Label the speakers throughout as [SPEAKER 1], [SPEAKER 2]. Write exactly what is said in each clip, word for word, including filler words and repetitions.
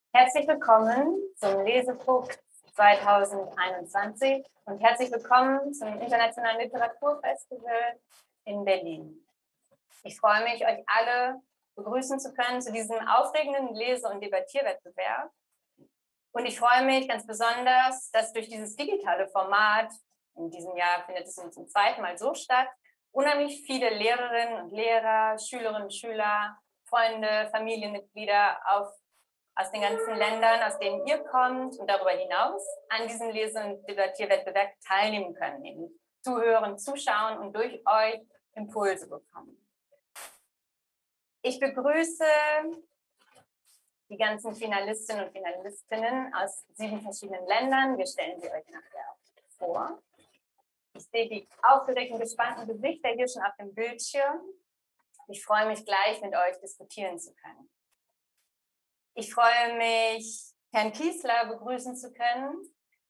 [SPEAKER 1] Herzlich willkommen zum Lesefuchs zweitausendeinundzwanzig und herzlich willkommen zum Internationalen Literaturfestival in Berlin. Ich freue mich, euch alle begrüßen zu können zu diesem aufregenden Lese- und Debattierwettbewerb. Und ich freue mich ganz besonders, dass durch dieses digitale Format, in diesem Jahr findet es zum zweiten Mal so statt, unheimlich viele Lehrerinnen und Lehrer, Schülerinnen und Schüler, Freunde, Familienmitglieder auf, aus den ganzen Ländern, aus denen ihr kommt und darüber hinaus an diesem Lese- und Debattierwettbewerb teilnehmen können, nämlich zuhören, zuschauen und durch euch Impulse bekommen. Ich begrüße die ganzen Finalistinnen und Finalistinnen aus sieben verschiedenen Ländern. Wir stellen sie euch nachher vor. Ich sehe die aufgeregten, gespannten Gesichter hier schon auf dem Bildschirm. Ich freue mich gleich, mit euch diskutieren zu können. Ich freue mich, Herrn Kiesler begrüßen zu können,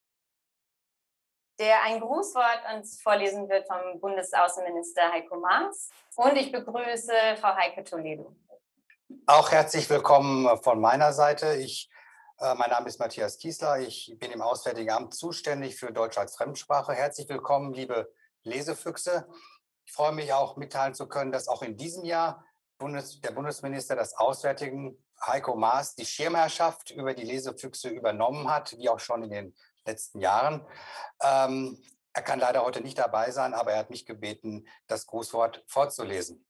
[SPEAKER 1] der ein Grußwort uns vorlesen wird vom Bundesaußenminister Heiko Maas. Und ich begrüße Frau Heike Toledo.
[SPEAKER 2] Auch herzlich willkommen von meiner Seite. Ich, äh, mein Name ist Matthias Kiesler. Ich bin im Auswärtigen Amt zuständig für Deutsch als Fremdsprache. Herzlich willkommen, liebe Lesefüchse. Ich freue mich auch mitteilen zu können, dass auch in diesem Jahr Bundes, der Bundesminister des Auswärtigen, Heiko Maas, die Schirmherrschaft über die Lesefüchse übernommen hat, wie auch schon in den letzten Jahren. Ähm, er kann leider heute nicht dabei sein, aber er hat mich gebeten, das Grußwort vorzulesen.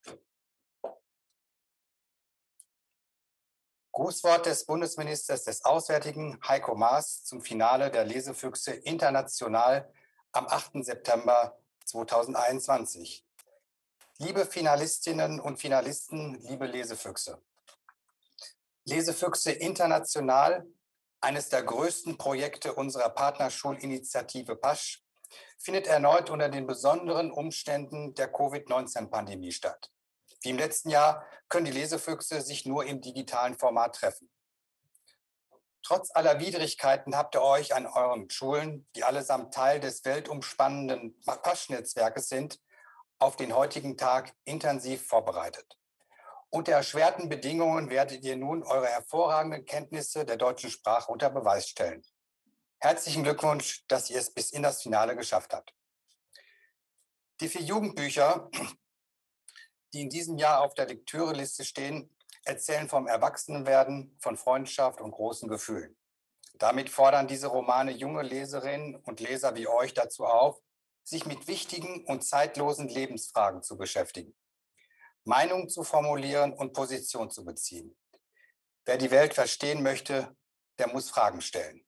[SPEAKER 2] Grußwort des Bundesministers des Auswärtigen, Heiko Maas, zum Finale der Lesefüchse international am achten September zweitausendeinundzwanzig. Liebe Finalistinnen und Finalisten, liebe Lesefüchse. Lesefüchse international, eines der größten Projekte unserer Partnerschulinitiative Pasch, findet erneut unter den besonderen Umständen der Covid neunzehn Pandemie statt. Wie im letzten Jahr können die Lesefüchse sich nur im digitalen Format treffen. Trotz aller Widrigkeiten habt ihr euch an euren Schulen, die allesamt Teil des weltumspannenden Pasch-Netzwerkes sind, auf den heutigen Tag intensiv vorbereitet. Unter erschwerten Bedingungen werdet ihr nun eure hervorragenden Kenntnisse der deutschen Sprache unter Beweis stellen. Herzlichen Glückwunsch, dass ihr es bis in das Finale geschafft habt. Die vier Jugendbücher, die in diesem Jahr auf der Lektüreliste stehen, erzählen vom Erwachsenenwerden, von Freundschaft und großen Gefühlen. Damit fordern diese Romane junge Leserinnen und Leser wie euch dazu auf, sich mit wichtigen und zeitlosen Lebensfragen zu beschäftigen, Meinungen zu formulieren und Position zu beziehen. Wer die Welt verstehen möchte, der muss Fragen stellen.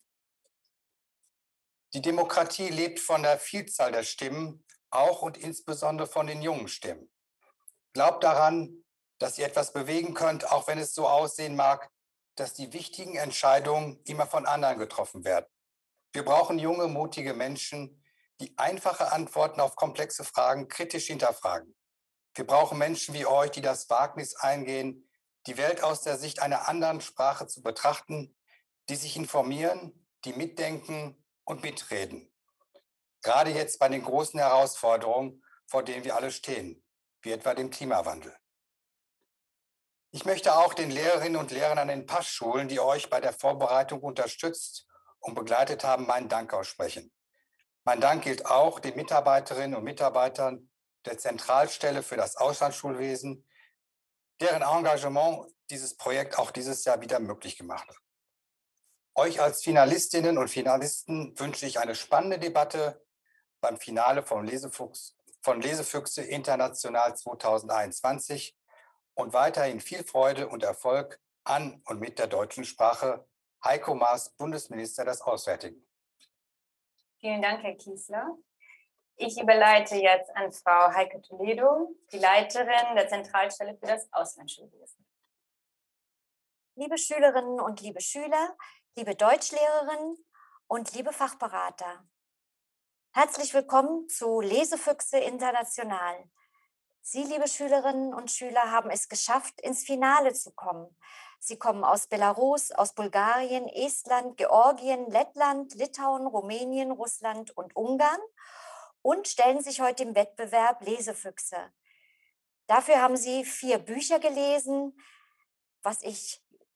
[SPEAKER 2] Die Demokratie lebt von der Vielzahl der Stimmen, auch und insbesondere von den jungen Stimmen. Glaubt daran, dass ihr etwas bewegen könnt, auch wenn es so aussehen mag, dass die wichtigen Entscheidungen immer von anderen getroffen werden. Wir brauchen junge, mutige Menschen, die einfache Antworten auf komplexe Fragen kritisch hinterfragen. Wir brauchen Menschen wie euch, die das Wagnis eingehen, die Welt aus der Sicht einer anderen Sprache zu betrachten, die sich informieren, die mitdenken und mitreden. Gerade jetzt bei den großen Herausforderungen, vor denen wir alle stehen, wie etwa dem Klimawandel. Ich möchte auch den Lehrerinnen und Lehrern an den Pasch-Schulen, die euch bei der Vorbereitung unterstützt und begleitet haben, meinen Dank aussprechen. Mein Dank gilt auch den Mitarbeiterinnen und Mitarbeitern der Zentralstelle für das Auslandsschulwesen, deren Engagement dieses Projekt auch dieses Jahr wieder möglich gemacht hat. Euch als Finalistinnen und Finalisten wünsche ich eine spannende Debatte beim Finale von Lesefuchs, von Lesefüchse International zweitausendeinundzwanzig und weiterhin viel Freude und Erfolg an und mit der deutschen Sprache. Heiko Maas, Bundesminister des Auswärtigen.
[SPEAKER 1] Vielen Dank, Herr Kiesler. Ich überleite jetzt an Frau Heike Toledo, die Leiterin der Zentralstelle für das Auslandsschulwesen.
[SPEAKER 3] Liebe Schülerinnen und liebe Schüler, liebe Deutschlehrerinnen und liebe Fachberater. Herzlich willkommen zu Lesefüchse International. Sie, liebe Schülerinnen und Schüler, haben es geschafft, ins Finale zu kommen. Sie kommen aus Belarus, aus Bulgarien, Estland, Georgien, Lettland, Litauen, Rumänien, Russland und Ungarn und stellen sich heute im Wettbewerb Lesefüchse. Dafür haben sie vier Bücher gelesen, was ich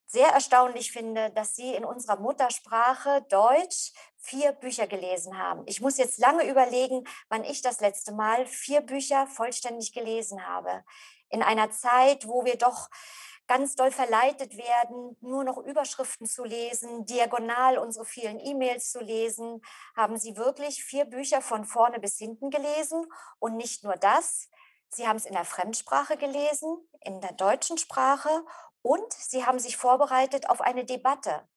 [SPEAKER 3] sehr erstaunlich finde, dass Sie in unserer Muttersprache Deutsch vier Bücher gelesen haben. Ich muss jetzt lange überlegen, wann ich das letzte Mal vier Bücher vollständig gelesen habe. In einer Zeit, wo wir doch ganz doll verleitet werden, nur noch Überschriften zu lesen, diagonal unsere vielen E-Mails zu lesen, haben Sie wirklich vier Bücher von vorne bis hinten gelesen. Und nicht nur das, Sie haben es in der Fremdsprache gelesen, in der deutschen Sprache, und Sie haben sich vorbereitet auf eine Debatte.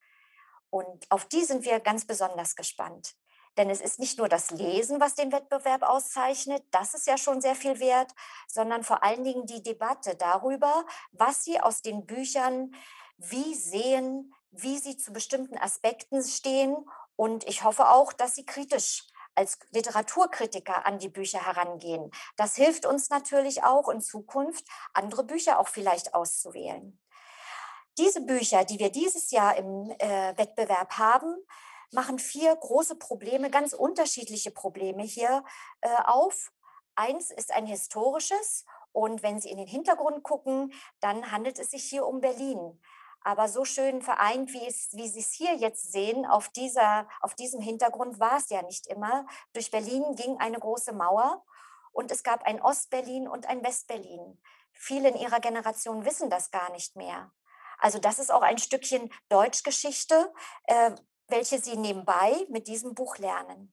[SPEAKER 3] Und auf die sind wir ganz besonders gespannt. Denn es ist nicht nur das Lesen, was den Wettbewerb auszeichnet, das ist ja schon sehr viel wert, sondern vor allen Dingen die Debatte darüber, was Sie aus den Büchern wie sehen, wie Sie zu bestimmten Aspekten stehen. Und ich hoffe auch, dass Sie kritisch als Literaturkritiker an die Bücher herangehen. Das hilft uns natürlich auch in Zukunft, andere Bücher auch vielleicht auszuwählen. Diese Bücher, die wir dieses Jahr im äh, Wettbewerb haben, machen vier große Probleme, ganz unterschiedliche Probleme hier äh, auf. Eins ist ein historisches, und wenn Sie in den Hintergrund gucken, dann handelt es sich hier um Berlin. Aber so schön vereint, wie, es, wie Sie es hier jetzt sehen, auf, dieser, auf diesem Hintergrund war es ja nicht immer. Durch Berlin ging eine große Mauer und es gab ein Ostberlin und ein Westberlin. Viele in Ihrer Generation wissen das gar nicht mehr. Also das ist auch ein Stückchen Deutschgeschichte, äh, welche Sie nebenbei mit diesem Buch lernen.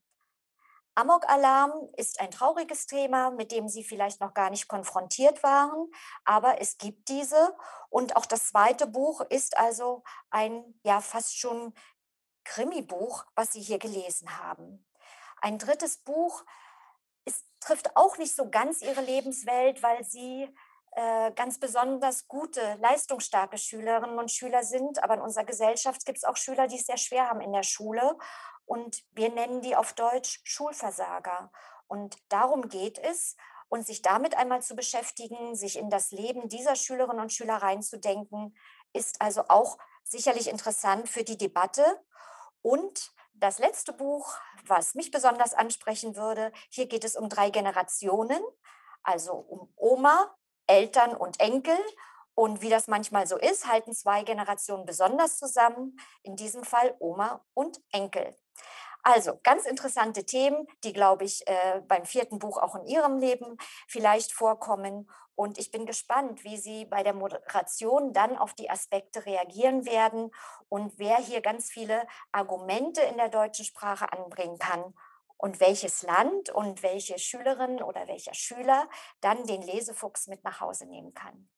[SPEAKER 3] Amok-Alarm ist ein trauriges Thema, mit dem Sie vielleicht noch gar nicht konfrontiert waren, aber es gibt diese. Und auch das zweite Buch ist also ein ja fast schon Krimi-Buch, was Sie hier gelesen haben. Ein drittes Buch ist, trifft auch nicht so ganz Ihre Lebenswelt, weil Sie äh, ganz besonders gute, leistungsstarke Schülerinnen und Schüler sind. Aber in unserer Gesellschaft gibt es auch Schüler, die es sehr schwer haben in der Schule. Und wir nennen die auf Deutsch Schulversager. Und darum geht es. Und sich damit einmal zu beschäftigen, sich in das Leben dieser Schülerinnen und Schüler reinzudenken, ist also auch sicherlich interessant für die Debatte. Und das letzte Buch, was mich besonders ansprechen würde, hier geht es um drei Generationen, also um Oma, Eltern und Enkel. Und wie das manchmal so ist, halten zwei Generationen besonders zusammen, in diesem Fall Oma und Enkel. Also ganz interessante Themen, die, glaube ich, äh, beim vierten Buch auch in Ihrem Leben vielleicht vorkommen. Und ich bin gespannt, wie Sie bei der Moderation dann auf die Aspekte reagieren werden und wer hier ganz viele Argumente in der deutschen Sprache anbringen kann und welches Land und welche Schülerin oder welcher Schüler dann den Lesefuchs mit nach Hause nehmen kann.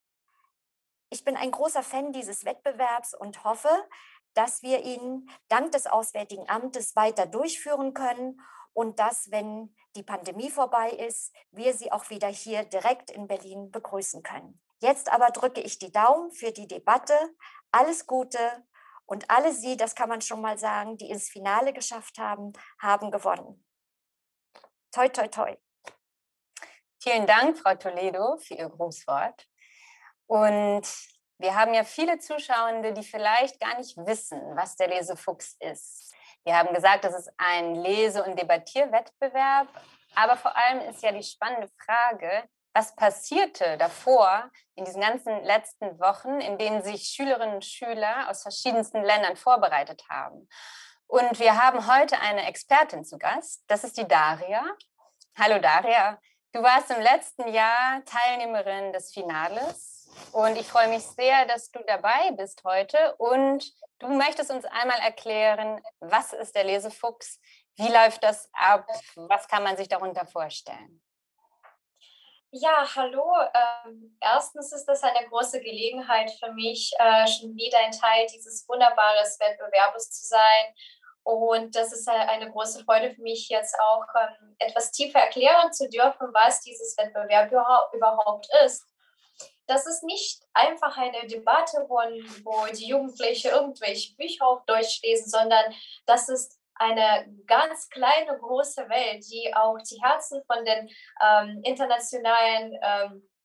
[SPEAKER 3] Ich bin ein großer Fan dieses Wettbewerbs und hoffe, dass wir ihn dank des Auswärtigen Amtes weiter durchführen können und dass, wenn die Pandemie vorbei ist, wir Sie auch wieder hier direkt in Berlin begrüßen können. Jetzt aber drücke ich die Daumen für die Debatte. Alles Gute, und alle Sie, das kann man schon mal sagen, die ins Finale geschafft haben, haben gewonnen. Toi, toi, toi.
[SPEAKER 1] Vielen Dank, Frau Toledo, für Ihr Grußwort. Und wir haben ja viele Zuschauende, die vielleicht gar nicht wissen, was der Lesefuchs ist. Wir haben gesagt, das ist ein Lese- und Debattierwettbewerb, aber vor allem ist ja die spannende Frage, was passierte davor in diesen ganzen letzten Wochen, in denen sich Schülerinnen und Schüler aus verschiedensten Ländern vorbereitet haben. Und wir haben heute eine Expertin zu Gast, das ist die Daria. Hallo Daria, du warst im letzten Jahr Teilnehmerin des Finales. Und ich freue mich sehr, dass du dabei bist heute und du möchtest uns einmal erklären, was ist der Lesefuchs, wie läuft das ab, was kann man sich darunter vorstellen?
[SPEAKER 4] Ja, hallo. Ähm, erstens ist das eine große Gelegenheit für mich, äh, schon wieder ein Teil dieses wunderbaren Wettbewerbs zu sein. Und das ist eine große Freude für mich, jetzt auch ähm, etwas tiefer erklären zu dürfen, was dieses Wettbewerb überhaupt ist. Das ist nicht einfach eine Debatte, wo, wo die Jugendlichen irgendwelche Bücher auf Deutsch lesen, sondern das ist eine ganz kleine, große Welt, die auch die Herzen von den ähm, internationalen ähm,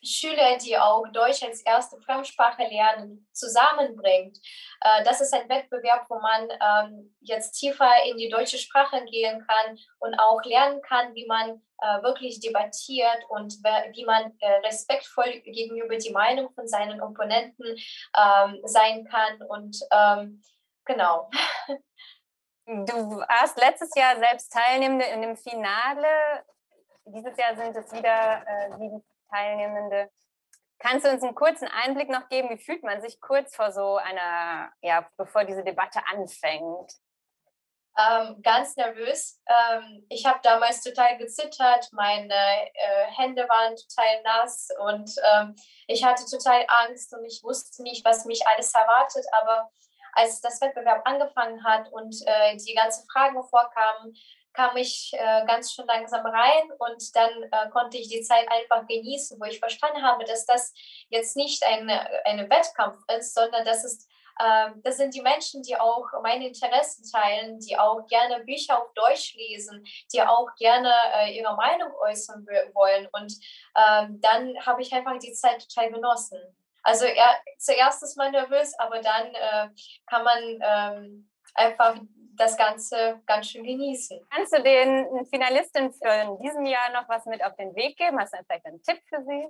[SPEAKER 4] Schüler, die auch Deutsch als erste Fremdsprache lernen, zusammenbringt. Äh, das ist ein Wettbewerb, wo man ähm, jetzt tiefer in die deutsche Sprache gehen kann und auch lernen kann, wie man äh, wirklich debattiert und wie man äh, respektvoll gegenüber die Meinung von seinen Opponenten ähm, sein kann. Und ähm, genau.
[SPEAKER 1] Du warst letztes Jahr selbst Teilnehmende in dem Finale. Dieses Jahr sind es wieder äh, sieben Teilnehmende. Kannst du uns einen kurzen Einblick noch geben? Wie fühlt man sich kurz vor so einer, ja, bevor diese Debatte anfängt?
[SPEAKER 4] Ähm, ganz nervös. Ähm, ich habe damals total gezittert, meine äh, Hände waren total nass und ähm, ich hatte total Angst und ich wusste nicht, was mich alles erwartet. Aber als das Wettbewerb angefangen hat und äh, die ganzen Fragen vorkamen, kam ich äh, ganz schön langsam rein und dann äh, konnte ich die Zeit einfach genießen, wo ich verstanden habe, dass das jetzt nicht ein, ein Wettkampf ist, sondern das ist Ähm, das sind die Menschen, die auch meine Interessen teilen, die auch gerne Bücher auf Deutsch lesen, die auch gerne äh, ihre Meinung äußern wollen. Und ähm, dann habe ich einfach die Zeit total genossen. Also er, zuerst ist man nervös, aber dann äh, kann man ähm, einfach das Ganze ganz schön genießen.
[SPEAKER 1] Kannst du den Finalisten für in diesem Jahr noch was mit auf den Weg geben? Hast du vielleicht einen Tipp für sie?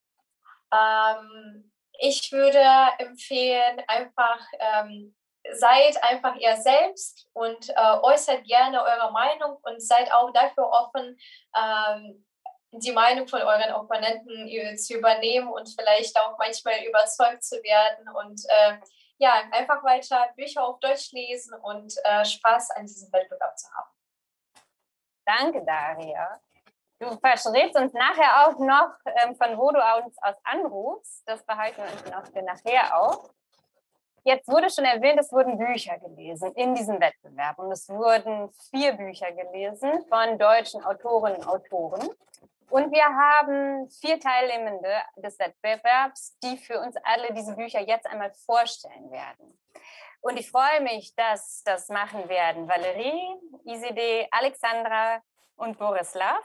[SPEAKER 4] Ähm, Ich würde empfehlen, einfach ähm, seid einfach ihr selbst und äh, äußert gerne eure Meinung und seid auch dafür offen, ähm, die Meinung von euren Opponenten zu übernehmen und vielleicht auch manchmal überzeugt zu werden und äh, ja, einfach weiter Bücher auf Deutsch lesen und äh, Spaß an diesem Wettbewerb zu haben.
[SPEAKER 1] Danke, Daria. Du verrätst uns nachher auch noch, ähm, von wo du uns aus anrufst. Das behalten wir uns noch für nachher auch. Jetzt wurde schon erwähnt, es wurden Bücher gelesen in diesem Wettbewerb. Und es wurden vier Bücher gelesen von deutschen Autorinnen und Autoren. Und wir haben vier Teilnehmende des Wettbewerbs, die für uns alle diese Bücher jetzt einmal vorstellen werden. Und ich freue mich, dass das machen werden Valerie, Isidé, Alexandra und Borislav.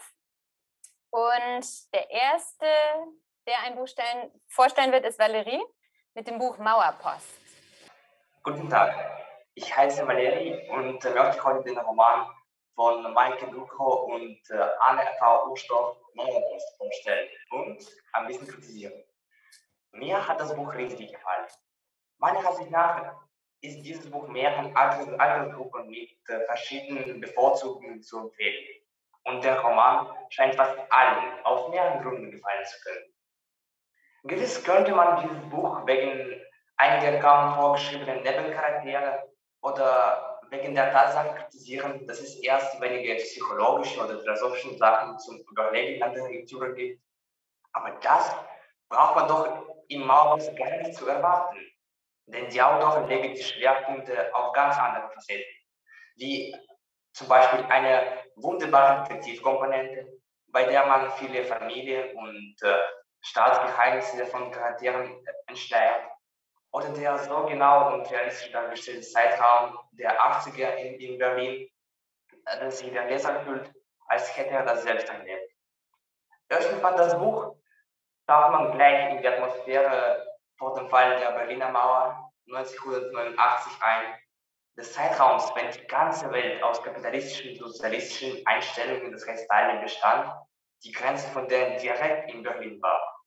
[SPEAKER 1] Und der erste, der ein Buch stellen, vorstellen wird, ist Valerie mit dem Buch Mauerpost.
[SPEAKER 5] Guten Tag, ich heiße Valerie und äh, möchte heute den Roman von Maike Ducro und äh, Anne V. Urstoff Mauerpost vorstellen und ein bisschen kritisieren. Mir hat das Buch richtig gefallen. Meiner Ansicht nach ist dieses Buch mehreren Alters Altersgruppen mit äh, verschiedenen Bevorzugungen zu empfehlen. Und der Roman scheint fast allen aus mehreren Gründen gefallen zu können. Gewiss könnte man dieses Buch wegen einiger kaum vorgeschriebenen Nebencharaktere oder wegen der Tatsache kritisieren, dass es erst wenige psychologische oder philosophische Sachen zum Überlegen an der Lektüre gibt. Aber das braucht man doch im Mauerpost gar nicht zu erwarten, denn die Autoren legen die Schwerpunkte auf ganz andere Facetten, wie zum Beispiel eine wunderbare Detektivkomponente, bei der man viele Familien- und äh, Staatsgeheimnisse von Charakteren entschleiert, oder der so genau und realistisch dargestellte Zeitraum der achtziger in, in Berlin, dass sich der Leser fühlt, als hätte er das selbst erlebt. Öffnet man das Buch, taucht man gleich in die Atmosphäre vor dem Fall der Berliner Mauer neunzehnhundertneunundachtzig ein, des Zeitraums, wenn die ganze Welt aus kapitalistischen und sozialistischen Einstellungen des Rechtsstaatlichen bestand, die Grenze von denen direkt in Berlin war.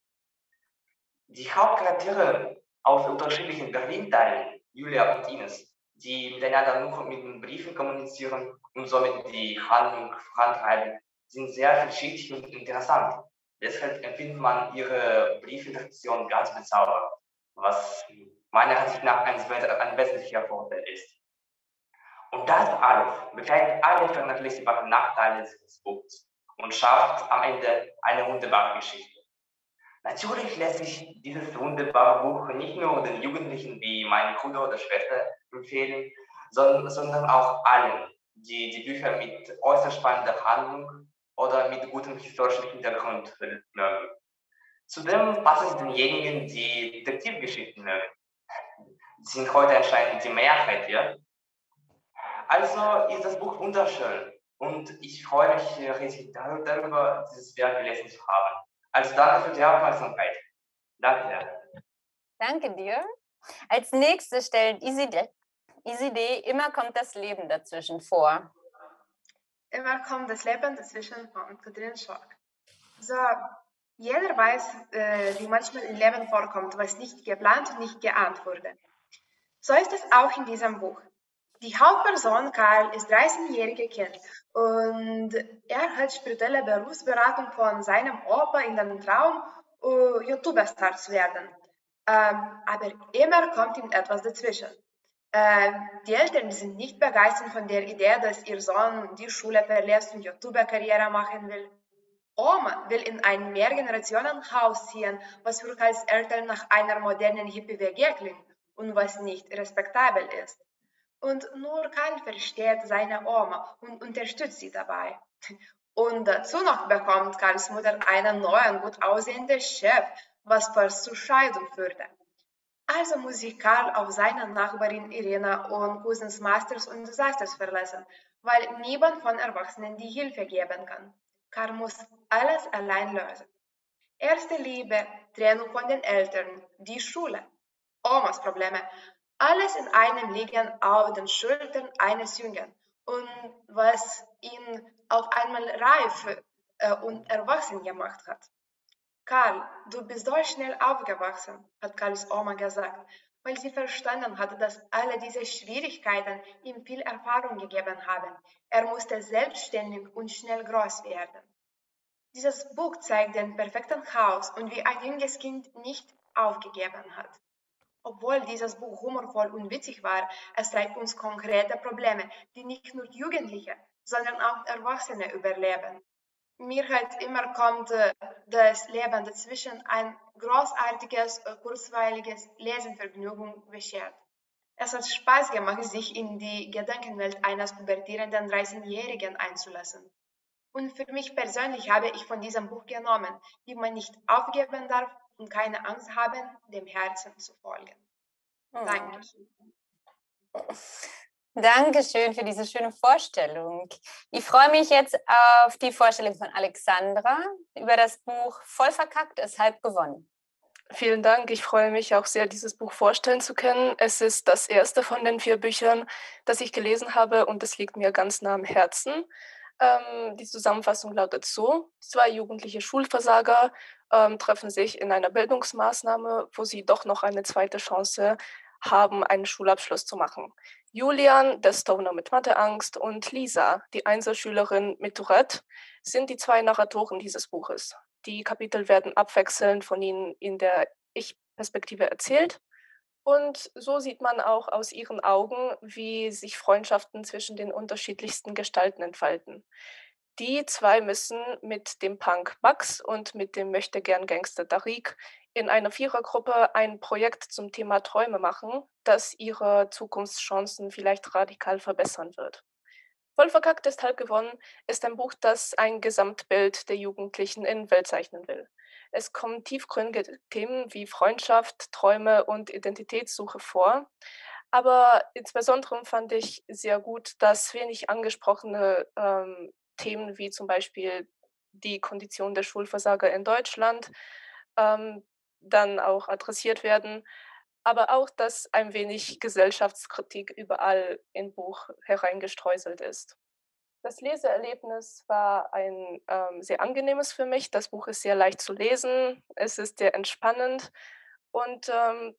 [SPEAKER 5] Die Hauptcharaktere aus unterschiedlichen Berlin-Teilen, Julia und Ines, die miteinander nur mit den Briefen kommunizieren und somit die Handlung vorantreiben, sind sehr vielschichtig und interessant. Deshalb empfindet man ihre Briefinteraktion ganz bezaubernd, was meiner Ansicht nach ein, ein wesentlicher Vorteil ist. Und das alles begleitet alle vernachlässigbaren Nachteile des Buchs und schafft am Ende eine wunderbare Geschichte. Natürlich lässt sich dieses wunderbare Buch nicht nur den Jugendlichen wie meinem Bruder oder Schwester empfehlen, sondern, sondern auch allen, die die Bücher mit äußerst spannender Handlung oder mit gutem historischen Hintergrund mögen. Zudem passt es denjenigen, die Detektivgeschichten mögen. Sie sind heute anscheinend die Mehrheit hier. Also ist das Buch wunderschön und ich freue mich riesig darüber, dieses Werk gelesen zu haben. Also danke für die Aufmerksamkeit. Danke sehr.
[SPEAKER 1] Danke dir. Als nächstes stellt Isidé, Isidé Immer kommt das Leben dazwischen vor.
[SPEAKER 6] Immer kommt das Leben dazwischen von Katrin Schork. So, jeder weiß, äh, wie manchmal im Leben vorkommt, was nicht geplant und nicht geahnt wurde. So ist es auch in diesem Buch. Die Hauptperson Karl ist dreizehnjähriger Kind und er hat spirituelle Berufsberatung von seinem Opa in dem Traum, uh, YouTuber-Star zu werden. Ähm, aber immer kommt ihm etwas dazwischen. Äh, die Eltern sind nicht begeistert von der Idee, dass ihr Sohn die Schule verlässt und YouTuber-Karriere machen will. Oma will in ein Mehrgenerationenhaus ziehen, was für Karls Eltern nach einer modernen Hippie-W G klingt und was nicht respektabel ist. Und nur Karl versteht seine Oma und unterstützt sie dabei. Und dazu noch bekommt Karls Mutter einen neuen, gut aussehenden Chef, was fast zur Scheidung führte. Also muss sich Karl auf seine Nachbarin Irina und Cousins Masters und Disasters verlassen, weil niemand von Erwachsenen die Hilfe geben kann. Karl muss alles allein lösen. Erste Liebe, Trennung von den Eltern, die Schule, Omas Probleme, alles in einem liegen auf den Schultern eines Jungen und was ihn auf einmal reif äh, und erwachsen gemacht hat. Karl, du bist so schnell aufgewachsen, hat Karls Oma gesagt, weil sie verstanden hatte, dass alle diese Schwierigkeiten ihm viel Erfahrung gegeben haben. Er musste selbstständig und schnell groß werden. Dieses Buch zeigt den perfekten Chaos und wie ein junges Kind nicht aufgegeben hat. Obwohl dieses Buch humorvoll und witzig war, es zeigt uns konkrete Probleme, die nicht nur Jugendliche, sondern auch Erwachsene überleben. Mir halt immer kommt äh, das Leben dazwischen ein großartiges, äh, kurzweiliges Lesenvergnügen beschert. Es hat Spaß gemacht, sich in die Gedankenwelt eines pubertierenden dreizehnjährigen einzulassen. Und für mich persönlich habe ich von diesem Buch genommen, wie man nicht aufgeben darf und keine Angst haben, dem Herzen zu folgen.
[SPEAKER 1] Oh.
[SPEAKER 6] Danke.
[SPEAKER 1] Dankeschön für diese schöne Vorstellung. Ich freue mich jetzt auf die Vorstellung von Alexandra über das Buch Voll verkackt ist halb gewonnen.
[SPEAKER 7] Vielen Dank. Ich freue mich auch sehr, dieses Buch vorstellen zu können. Es ist das erste von den vier Büchern, das ich gelesen habe und es liegt mir ganz nah am Herzen. Ähm, die Zusammenfassung lautet so: Zwei jugendliche Schulversager ähm, treffen sich in einer Bildungsmaßnahme, wo sie doch noch eine zweite Chance haben, einen Schulabschluss zu machen. Julian, der Stoner mit Matheangst, und Lisa, die Einzelschülerin mit Tourette, sind die zwei Narratoren dieses Buches. Die Kapitel werden abwechselnd von ihnen in der Ich-Perspektive erzählt. Und so sieht man auch aus ihren Augen, wie sich Freundschaften zwischen den unterschiedlichsten Gestalten entfalten. Die zwei müssen mit dem Punk Max und mit dem Möchtegern-Gangster Darik in einer Vierergruppe ein Projekt zum Thema Träume machen, das ihre Zukunftschancen vielleicht radikal verbessern wird. Voll verkackt ist halb gewonnen ist ein Buch, das ein Gesamtbild der jugendlichen Innenwelt zeichnen will. Es kommen tiefgründige Themen wie Freundschaft, Träume und Identitätssuche vor. Aber insbesondere fand ich sehr gut, dass wenig angesprochene ähm, Themen wie zum Beispiel die Kondition der Schulversager in Deutschland ähm, dann auch adressiert werden, aber auch, dass ein wenig Gesellschaftskritik überall im Buch hereingestreuselt ist. Das Leseerlebnis war ein ähm, sehr angenehmes für mich. Das Buch ist sehr leicht zu lesen, es ist sehr entspannend und ähm,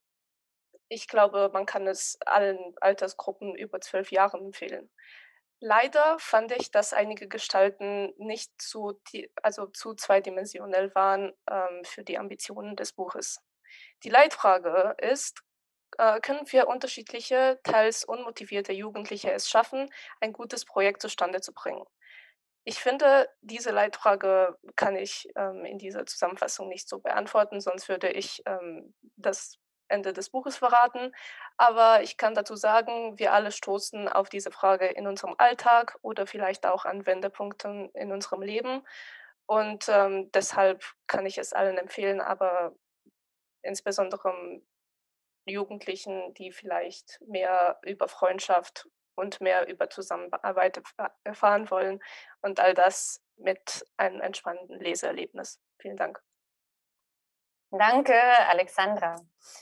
[SPEAKER 7] ich glaube, man kann es allen Altersgruppen über zwölf Jahren empfehlen. Leider fand ich, dass einige Gestalten nicht zu, ti- also zu zweidimensionell waren ähm, für die Ambitionen des Buches. Die Leitfrage ist, äh, können wir unterschiedliche, teils unmotivierte Jugendliche es schaffen, ein gutes Projekt zustande zu bringen? Ich finde, diese Leitfrage kann ich ähm, in dieser Zusammenfassung nicht so beantworten, sonst würde ich ähm, das Ende des Buches verraten. Aber ich kann dazu sagen, wir alle stoßen auf diese Frage in unserem Alltag oder vielleicht auch an Wendepunkten in unserem Leben. Und ähm, deshalb kann ich es allen empfehlen, aber insbesondere Jugendlichen, die vielleicht mehr über Freundschaft und mehr über Zusammenarbeit erfa- erfahren wollen und all das mit einem entspannenden Leseerlebnis. Vielen Dank.
[SPEAKER 1] Danke, Alexandra.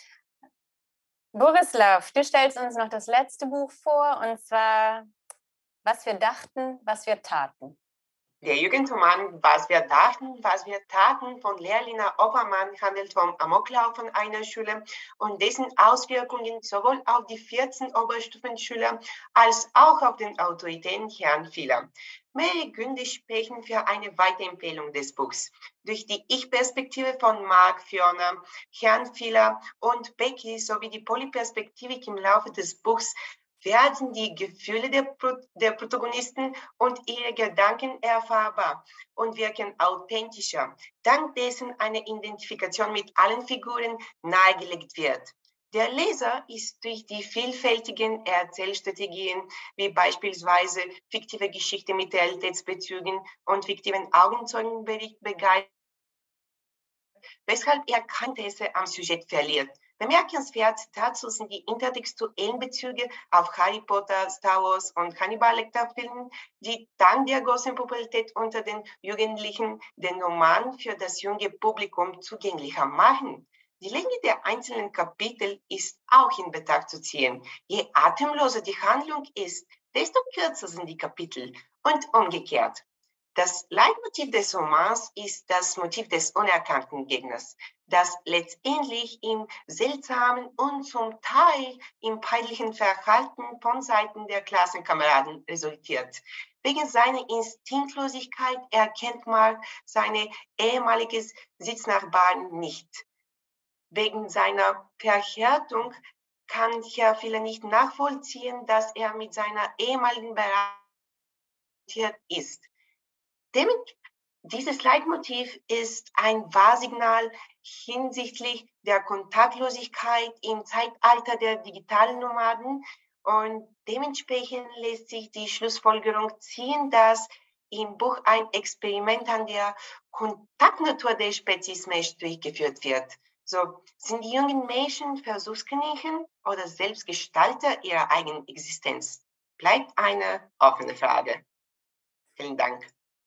[SPEAKER 1] Borislav, du stellst uns noch das letzte Buch vor, und zwar Was wir dachten, was wir taten.
[SPEAKER 8] Der Jugendroman Was wir dachten, was wir taten von Lehrlina Oppermann handelt vom Amoklauf an einer Schule und dessen Auswirkungen sowohl auf die vierzehn Oberstufenschüler als auch auf den autoritären Herrn Fieler. Mehrere Gründe sprechen für eine Weiterempfehlung des Buchs. Durch die Ich-Perspektive von Mark, Fiona, Herrn Fieler und Becky sowie die Polyperspektivik im Laufe des Buchs werden die Gefühle der, Pro der Protagonisten und ihre Gedanken erfahrbar und wirken authentischer, dank dessen eine Identifikation mit allen Figuren nahegelegt wird. Der Leser ist durch die vielfältigen Erzählstrategien, wie beispielsweise fiktive Geschichte mit Realitätsbezügen und fiktiven Augenzeugenbericht begeistert, weshalb er kein Interesse am Sujet verliert. Bemerkenswert dazu sind die intertextuellen Bezüge auf Harry Potter, Star Wars und Hannibal Lecter-Filmen, die dank der großen Popularität unter den Jugendlichen den Roman für das junge Publikum zugänglicher machen. Die Länge der einzelnen Kapitel ist auch in Betracht zu ziehen. Je atemloser die Handlung ist, desto kürzer sind die Kapitel und umgekehrt. Das Leitmotiv des Romans ist das Motiv des unerkannten Gegners, das letztendlich im seltsamen und zum Teil im peinlichen Verhalten von Seiten der Klassenkameraden resultiert. Wegen seiner Instinktlosigkeit erkennt Mark seine ehemalige Sitznachbarn nicht. Wegen seiner Verhärtung kann Herr Fieler nicht nachvollziehen, dass er mit seiner ehemaligen Beratung ist. Dieses Leitmotiv ist ein Warnsignal hinsichtlich der Kontaktlosigkeit im Zeitalter der digitalen Nomaden und dementsprechend lässt sich die Schlussfolgerung ziehen, dass im Buch ein Experiment an der Kontaktnatur der Spezies Mensch durchgeführt wird. So, sind die jungen Menschen Versuchskaninchen oder Selbstgestalter ihrer eigenen Existenz? Bleibt eine offene Frage. Vielen Dank.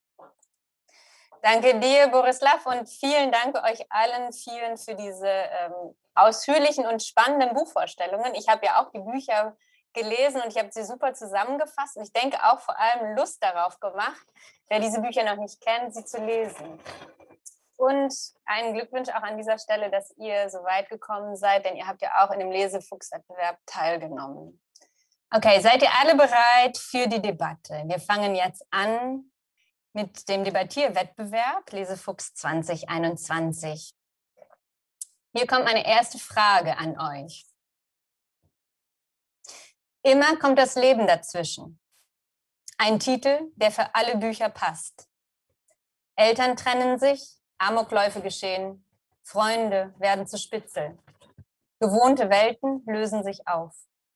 [SPEAKER 1] Danke dir, Borislav, und vielen Dank euch allen vielen für diese ähm, ausführlichen und spannenden Buchvorstellungen. Ich habe ja auch die Bücher gelesen und ich habe sie super zusammengefasst. Und ich denke auch vor allem Lust darauf gemacht, wer diese Bücher noch nicht kennt, sie zu lesen. Und einen Glückwunsch auch an dieser Stelle, dass ihr so weit gekommen seid, denn ihr habt ja auch in dem Lesefuchswettbewerb teilgenommen. Okay, seid ihr alle bereit für die Debatte? Wir fangen jetzt an mit dem Debattierwettbewerb Lesefuchs zwanzig einundzwanzig. Hier kommt meine erste Frage an euch. Immer kommt das Leben dazwischen. Ein Titel, der für alle Bücher passt. Eltern trennen sich, Amokläufe geschehen, Freunde werden zu Spitzel. Gewohnte Welten lösen sich auf.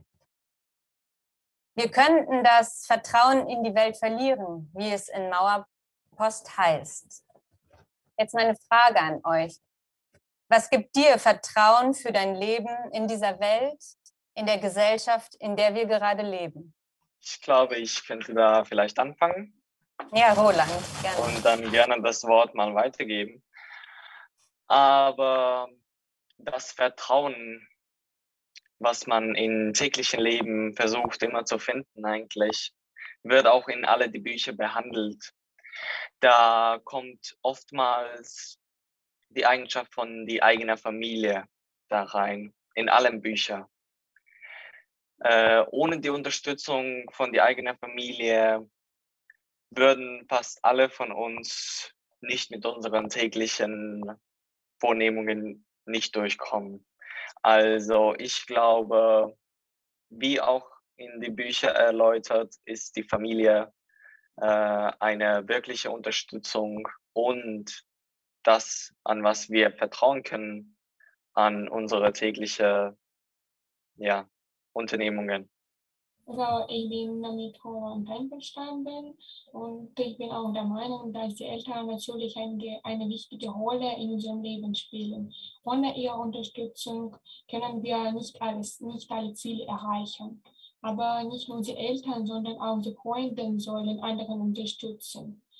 [SPEAKER 1] Wir könnten das Vertrauen in die Welt verlieren, wie es in Mauerpost heißt. Jetzt meine Frage an euch. Was gibt dir Vertrauen für dein Leben in dieser Welt, in der Gesellschaft, in der wir gerade leben?
[SPEAKER 9] Ich glaube, ich könnte da vielleicht anfangen.
[SPEAKER 1] Ja, Roland, gerne.
[SPEAKER 9] Und dann gerne das Wort mal weitergeben. Aber das Vertrauen, was man im täglichen Leben versucht immer zu finden eigentlich, wird auch in alle die Bücher behandelt. Da kommt oftmals die Eigenschaft von die eigene Familie da rein, in allen Büchern. Äh, ohne die Unterstützung von die eigenen Familie würden fast alle von uns nicht mit unseren täglichen Vornehmungen nicht durchkommen. Also ich glaube, wie auch in die Bücher erläutert, ist die Familie äh, eine wirkliche Unterstützung und das, an was wir vertrauen können, an unsere tägliche ja, Unternehmungen.
[SPEAKER 10] Also ich bin damit voll einverstanden und ich bin auch der Meinung, dass die Eltern natürlich eine, eine wichtige Rolle in unserem Leben spielen. Ohne ihre Unterstützung können wir nicht alles, nicht alle Ziele erreichen. Aber nicht nur unsere Eltern, sondern auch unsere Freunde sollen anderen unterstützen.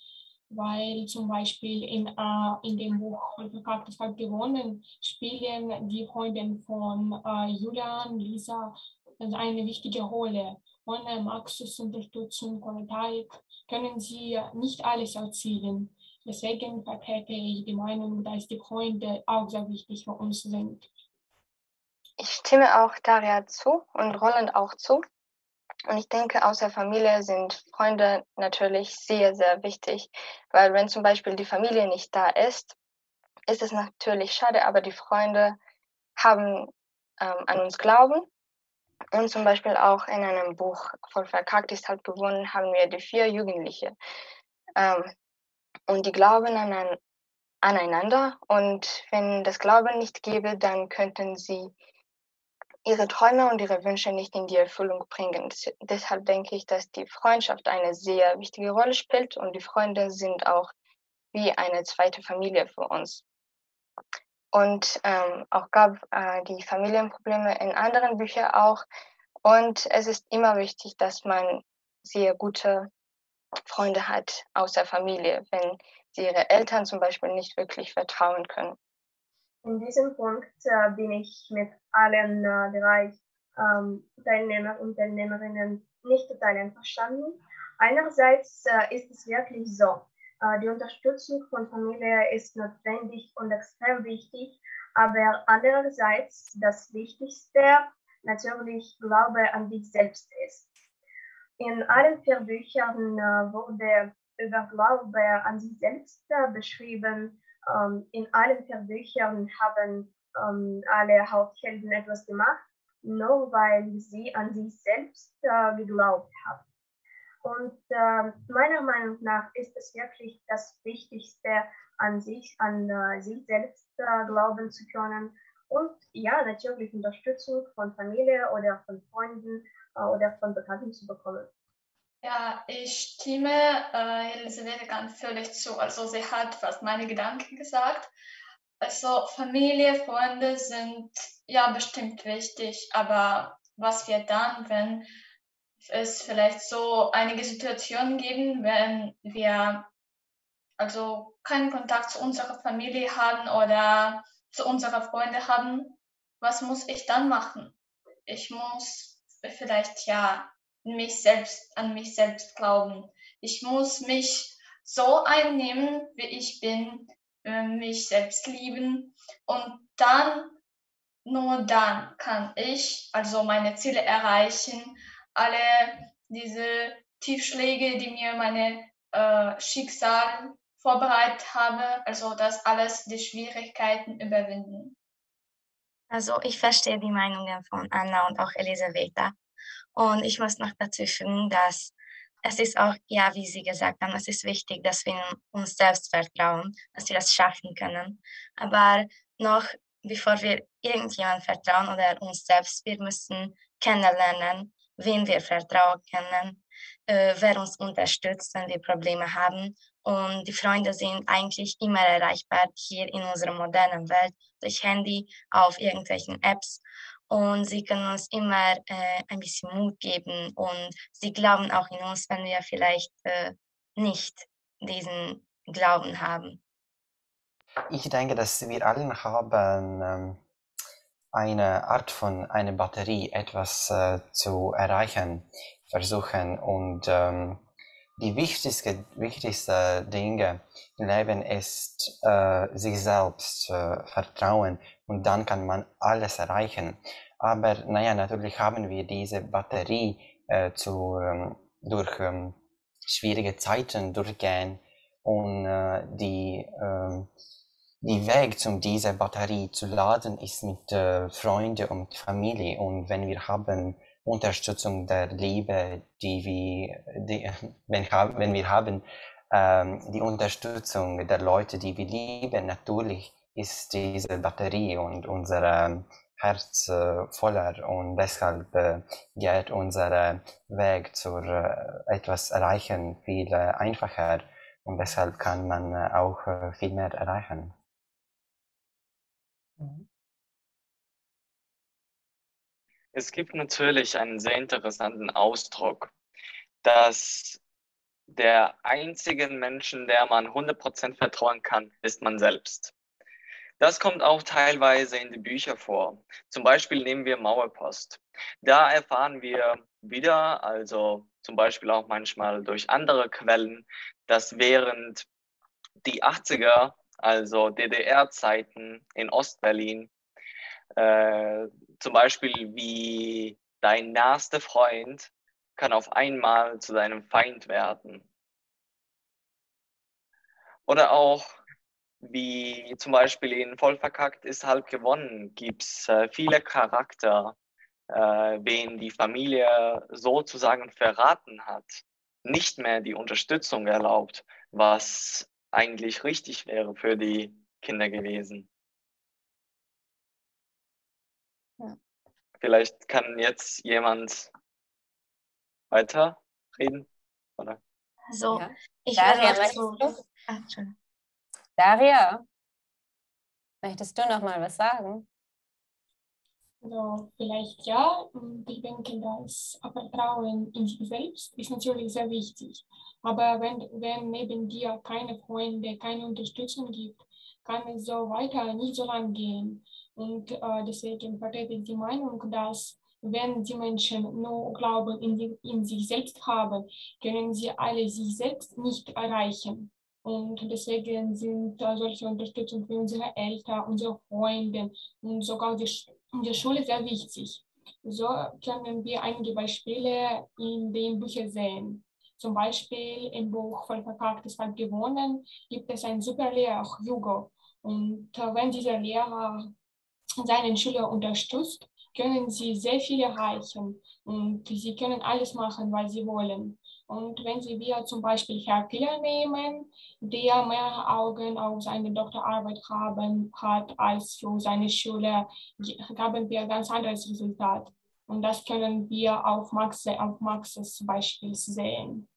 [SPEAKER 10] weil zum Beispiel in, äh, in dem Buch Verkacktes hat gewonnen, spielen die Freunde von äh, Julian, Lisa eine wichtige Rolle. Ohne Maxus Unterstützung und Tarek können sie nicht alles erzielen. Deswegen vertrete ich die Meinung, dass die Freunde auch sehr wichtig für uns sind.
[SPEAKER 11] Ich stimme auch Daria zu und Roland auch zu. Und ich denke, außer Familie sind Freunde natürlich sehr, sehr wichtig. Weil wenn zum Beispiel die Familie nicht da ist, ist es natürlich schade, aber die Freunde haben ähm, an uns Glauben. Und zum Beispiel auch in einem Buch von Verkackt ist halt gewonnen, haben wir die vier Jugendliche. Ähm, und die glauben an ein, aneinander. Und wenn das Glauben nicht gäbe, dann könnten sie ihre Träume und ihre Wünsche nicht in die Erfüllung bringen. Des- Deshalb denke ich, dass die Freundschaft eine sehr wichtige Rolle spielt und die Freunde sind auch wie eine zweite Familie für uns. Und ähm, auch gab äh, die Familienprobleme in anderen Büchern auch. Und es ist immer wichtig, dass man sehr gute Freunde hat außer Familie, wenn sie ihre Eltern zum Beispiel nicht wirklich vertrauen können.
[SPEAKER 12] In diesem Punkt äh, bin ich mit allen äh, drei ähm, Teilnehmer und Teilnehmerinnen nicht total einverstanden. Einerseits äh, ist es wirklich so, äh, die Unterstützung von Familie ist notwendig und extrem wichtig, aber andererseits das Wichtigste natürlich Glaube an dich selbst ist. In allen vier Büchern äh, wurde über Glaube an sich selbst äh, beschrieben. Ähm, in allen vier Büchern haben ähm, alle Haupthelden etwas gemacht, nur weil sie an sich selbst äh, geglaubt haben. Und äh, meiner Meinung nach ist es wirklich das Wichtigste, an sich, an äh, sich selbst äh, glauben zu können. Und ja, natürlich Unterstützung von Familie oder von Freunden äh, oder von Bekannten zu bekommen.
[SPEAKER 13] Ja, ich stimme äh, Elisabeth ganz völlig zu. Also sie hat fast meine Gedanken gesagt. Also Familie, Freunde sind ja bestimmt wichtig, aber was wir dann, wenn es vielleicht so einige Situationen geben, wenn wir also keinen Kontakt zu unserer Familie haben oder zu unserer Freunde haben, was muss ich dann machen? Ich muss vielleicht ja mich selbst, an mich selbst glauben. Ich muss mich so einnehmen, wie ich bin, äh, mich selbst lieben und dann, nur dann kann ich also meine Ziele erreichen, alle diese Tiefschläge, die mir meine äh, Schicksal vorbereitet habe, also das alles die Schwierigkeiten überwinden.
[SPEAKER 3] Also ich verstehe die Meinungen von Anna und auch Elisabetta. Und ich muss noch dazu fügen, dass es ist auch, ja, wie Sie gesagt haben, es ist wichtig, dass wir uns selbst vertrauen, dass wir das schaffen können. Aber noch, bevor wir irgendjemand vertrauen oder uns selbst, wir müssen kennenlernen, wen wir vertrauen können, äh, wer uns unterstützt, wenn wir Probleme haben. Und die Freunde sind eigentlich immer erreichbar hier in unserer modernen Welt durch Handy, auf irgendwelchen Apps. Und sie können uns immer äh, ein bisschen Mut geben und sie glauben auch in uns, wenn wir vielleicht äh, nicht diesen Glauben haben.
[SPEAKER 14] Ich denke, dass wir alle haben ähm, eine Art von einer Batterie, etwas äh, zu erreichen, versuchen. Und ähm, die wichtigste, wichtigste Dinge im Leben ist, äh, sich selbst äh, vertrauen und dann kann man alles erreichen. Aber naja, natürlich haben wir diese Batterie äh, zu, ähm, durch ähm, schwierige Zeiten durchgehen und äh, die ähm, die Weg, um diese Batterie zu laden, ist mit äh, Freunden und Familie. Und wenn wir haben Unterstützung der Liebe, die wir, die, wenn, wenn wir haben ähm, die Unterstützung der Leute, die wir lieben, natürlich ist diese Batterie und unser Herz äh, voller. Und deshalb äh, geht unser Weg zu äh, etwas erreichen viel äh, einfacher. Und deshalb kann man äh, auch äh, viel mehr erreichen.
[SPEAKER 9] Es gibt natürlich einen sehr interessanten Ausdruck, dass der einzigen Menschen, der man hundert Prozent vertrauen kann, ist man selbst. Das kommt auch teilweise in den Büchern vor. Zum Beispiel nehmen wir Mauerpost. Da erfahren wir wieder, also zum Beispiel auch manchmal durch andere Quellen, dass während die achtziger, also D D R-Zeiten in Ostberlin, äh, zum Beispiel wie dein nahester Freund kann auf einmal zu deinem Feind werden. Oder auch wie zum Beispiel in Voll verkackt ist halb gewonnen, gibt es äh, viele Charakter, äh, wen die Familie sozusagen verraten hat, nicht mehr die Unterstützung erlaubt, was eigentlich richtig wäre für die Kinder gewesen.
[SPEAKER 1] Ja.
[SPEAKER 9] Vielleicht kann jetzt jemand weiter reden, oder?
[SPEAKER 3] Also,
[SPEAKER 1] Ja.
[SPEAKER 3] ich
[SPEAKER 1] Daria,
[SPEAKER 3] würde
[SPEAKER 1] möchtest
[SPEAKER 3] so.
[SPEAKER 1] du?
[SPEAKER 3] Ah, Entschuldigung.
[SPEAKER 1] Daria, möchtest du noch mal was sagen?
[SPEAKER 10] Also vielleicht ja, und ich denke, das Vertrauen in sich selbst ist natürlich sehr wichtig. Aber wenn, wenn neben dir keine Freunde, keine Unterstützung gibt, kann es so weiter nicht so lang gehen. Und äh, deswegen vertrete ich die Meinung, dass wenn die Menschen nur Glauben in, die, in sich selbst haben, können sie alle sich selbst nicht erreichen. Und deswegen sind äh, solche Unterstützung für unsere Eltern, unsere Freunde und sogar die, in der Schule sehr wichtig. So können wir einige Beispiele in den Büchern sehen. Zum Beispiel im Buch Voll verkackt ist halb gewonnen gibt es einen super Lehrer, auch Hugo. Und äh, wenn dieser Lehrer seinen Schüler unterstützt, können sie sehr viel erreichen und sie können alles machen, was sie wollen. Und wenn Sie wir zum Beispiel Herr Piller nehmen, der mehr Augen auf seine Doktorarbeit haben hat als für seine Schule, haben wir ein ganz anderes Resultat. Und das können wir auf Max, auf Maxes Beispiel sehen.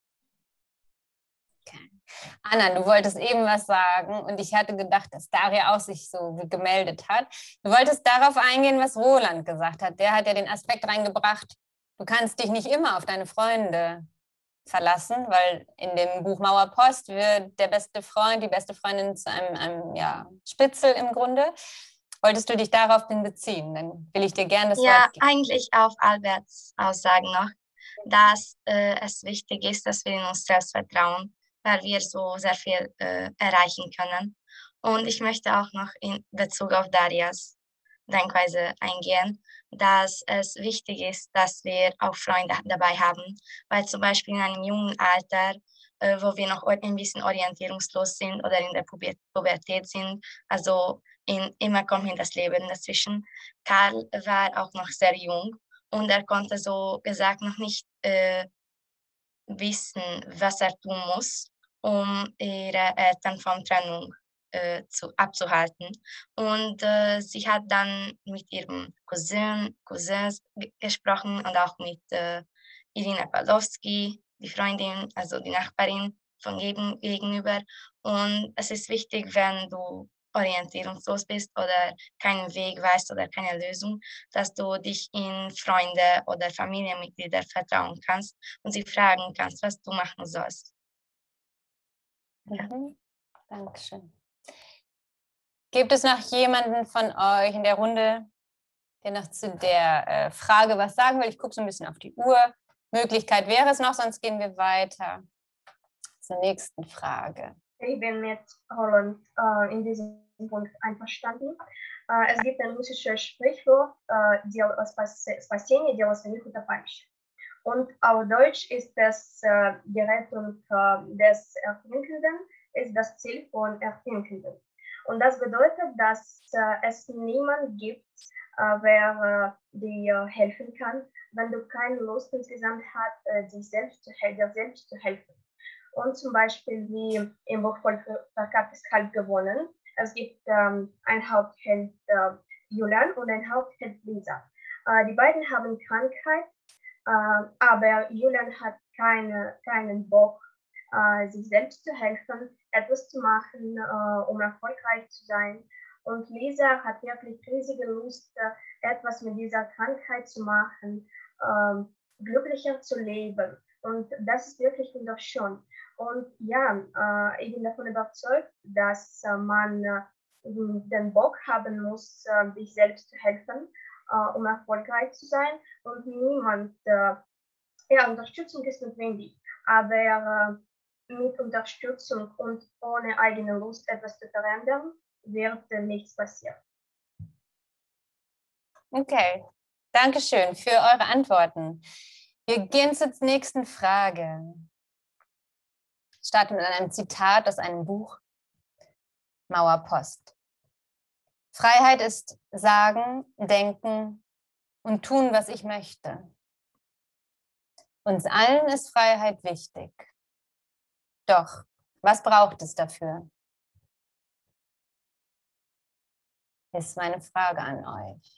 [SPEAKER 1] Okay. Anna, du wolltest eben was sagen und ich hatte gedacht, dass Daria auch sich so gemeldet hat. Du wolltest darauf eingehen, was Roland gesagt hat. Der hat ja den Aspekt reingebracht, du kannst dich nicht immer auf deine Freunde verlassen, weil in dem Buch Mauerpost wird der beste Freund, die beste Freundin zu einem, einem ja, Spitzel im Grunde. Wolltest du dich darauf denn beziehen? Dann will ich dir gerne das
[SPEAKER 15] Ja,
[SPEAKER 1] Wort geben.
[SPEAKER 15] eigentlich auf Alberts Aussagen noch, dass äh, es wichtig ist, dass wir in uns selbst vertrauen, weil wir so sehr viel äh, erreichen können. Und ich möchte auch noch in Bezug auf Darias Denkweise eingehen, dass es wichtig ist, dass wir auch Freunde dabei haben, weil zum Beispiel in einem jungen Alter, äh, wo wir noch ein bisschen orientierungslos sind oder in der Pubertät sind, also in, immer kommt in das Leben dazwischen. Karl war auch noch sehr jung und er konnte so gesagt noch nicht äh, wissen, was er tun muss, um ihre Eltern von Trennung äh, zu, abzuhalten. Und äh, sie hat dann mit ihrem Cousin, Cousins gesprochen und auch mit äh, Irina Pawlowski, die Freundin, also die Nachbarin von gegen, gegenüber. Und es ist wichtig, wenn du orientierungslos bist oder keinen Weg weißt oder keine Lösung, dass du dich in Freunde oder Familienmitglieder vertrauen kannst und sie fragen kannst, was du machen sollst.
[SPEAKER 1] Ja. Mhm. Dankeschön. Gibt es noch jemanden von euch in der Runde, der noch zu der äh, Frage was sagen will? Ich gucke so ein bisschen auf die Uhr. Möglichkeit wäre es noch, sonst gehen wir weiter zur nächsten Frage.
[SPEAKER 12] Ich bin mit Roland äh, in diesem Punkt einverstanden. Äh, es gibt ein russisches Sprichwort, äh, «Спасение дело самих утопающих». Und auf Deutsch ist es äh, die Rettung äh, des Ertrinkenden ist das Ziel von Ertrinkenden. Und das bedeutet, dass äh, es niemanden gibt, äh, wer äh, dir helfen kann, wenn du keine Lust insgesamt hast, äh, dir selbst zu, dir selbst zu helfen. Und zum Beispiel wie im Buch Voll verkackt ist halb gewonnen. Es gibt ähm, ein Hauptheld äh, Julian und ein Hauptheld Lisa. Äh, die beiden haben Krankheit, äh, aber Julian hat keine, keinen Bock, äh, sich selbst zu helfen, etwas zu machen, äh, um erfolgreich zu sein. Und Lisa hat wirklich riesige Lust, äh, etwas mit dieser Krankheit zu machen, äh, glücklicher zu leben. Und das ist wirklich wunderschön. Und ja, äh, ich bin davon überzeugt, dass äh, man äh, den Bock haben muss, äh, sich selbst zu helfen, äh, um erfolgreich zu sein. Und niemand, äh, ja, Unterstützung ist notwendig, aber äh, mit Unterstützung und ohne eigene Lust etwas zu verändern, wird äh, nichts passieren.
[SPEAKER 1] Okay, danke schön für eure Antworten. Wir gehen zur nächsten Frage. Ich starte mit einem Zitat aus einem Buch, Mauerpost. Freiheit ist sagen, denken und tun, was ich möchte. Uns allen ist Freiheit wichtig. Doch, was braucht es dafür? Ist meine Frage an euch.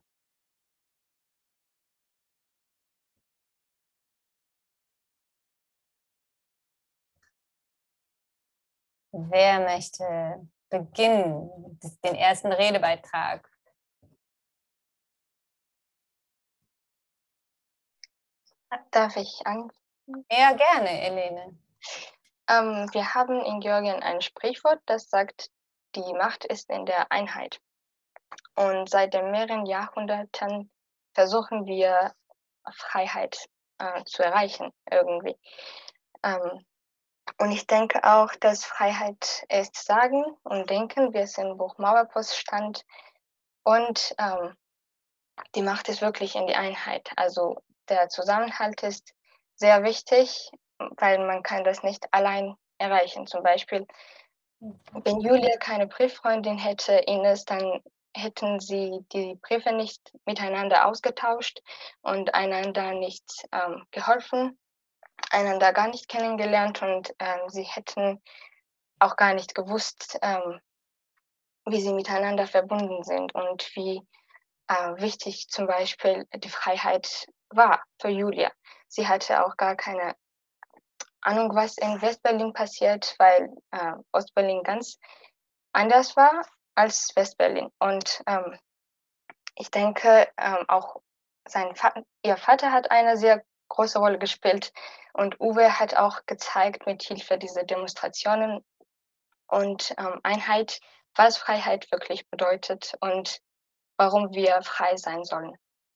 [SPEAKER 1] Wer möchte beginnen, den ersten Redebeitrag?
[SPEAKER 11] Darf ich anfangen?
[SPEAKER 1] Ja, gerne, Elene.
[SPEAKER 11] Ähm, wir haben in Georgien ein Sprichwort, das sagt, die Macht ist in der Einheit. Und seit den mehreren Jahrhunderten versuchen wir, Freiheit äh, zu erreichen, irgendwie. Ähm, und ich denke auch, dass Freiheit ist Sagen und Denken, wie es im Buch Mauerpost stand. Und ähm, die Macht ist wirklich in die Einheit. Also der Zusammenhalt ist sehr wichtig, weil man kann das nicht allein erreichen. Zum Beispiel, wenn Julia keine Brieffreundin hätte, Ines, dann hätten sie die Briefe nicht miteinander ausgetauscht und einander nicht ähm, geholfen, einander gar nicht kennengelernt und ähm, sie hätten auch gar nicht gewusst, ähm, wie sie miteinander verbunden sind und wie äh, wichtig zum Beispiel die Freiheit war für Julia. Sie hatte auch gar keine Ahnung, was in Westberlin passiert, weil äh, Ostberlin ganz anders war als Westberlin. Und ähm, ich denke, ähm, auch sein Va- ihr Vater hat eine sehr große Rolle gespielt und Uwe hat auch gezeigt mit Hilfe dieser Demonstrationen und ähm, Einheit, was Freiheit wirklich bedeutet und warum wir frei sein sollen.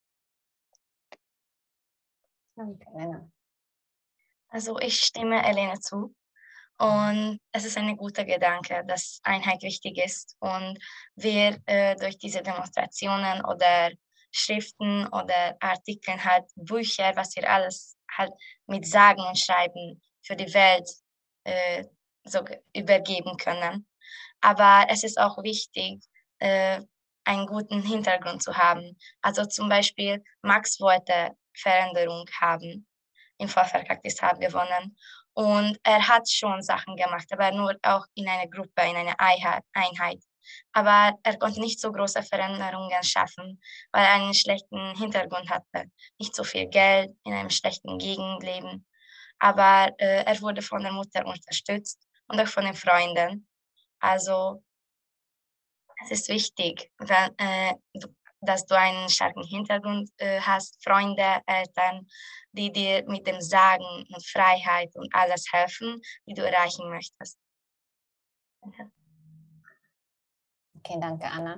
[SPEAKER 1] Okay.
[SPEAKER 15] Also ich stimme Elene zu. Und es ist ein guter Gedanke, dass Einheit wichtig ist und wir äh, durch diese Demonstrationen oder Schriften oder Artikel halt Bücher, was wir alles halt mit Sagen und Schreiben für die Welt äh, so übergeben können. Aber es ist auch wichtig, äh, einen guten Hintergrund zu haben. Also zum Beispiel Max wollte Veränderung haben. Im Vorverkacktes haben gewonnen. Und er hat schon Sachen gemacht, aber nur auch in einer Gruppe, in einer Einheit. Aber er konnte nicht so große Veränderungen schaffen, weil er einen schlechten Hintergrund hatte. Nicht so viel Geld, in einem schlechten Gegend leben. Aber äh, er wurde von der Mutter unterstützt und auch von den Freunden. Also es ist wichtig, wenn, äh, dass du einen starken Hintergrund äh, hast, Freunde, Eltern, die dir mit dem Sagen und Freiheit und alles helfen, die du erreichen möchtest. Danke.
[SPEAKER 1] Okay, danke, Anna.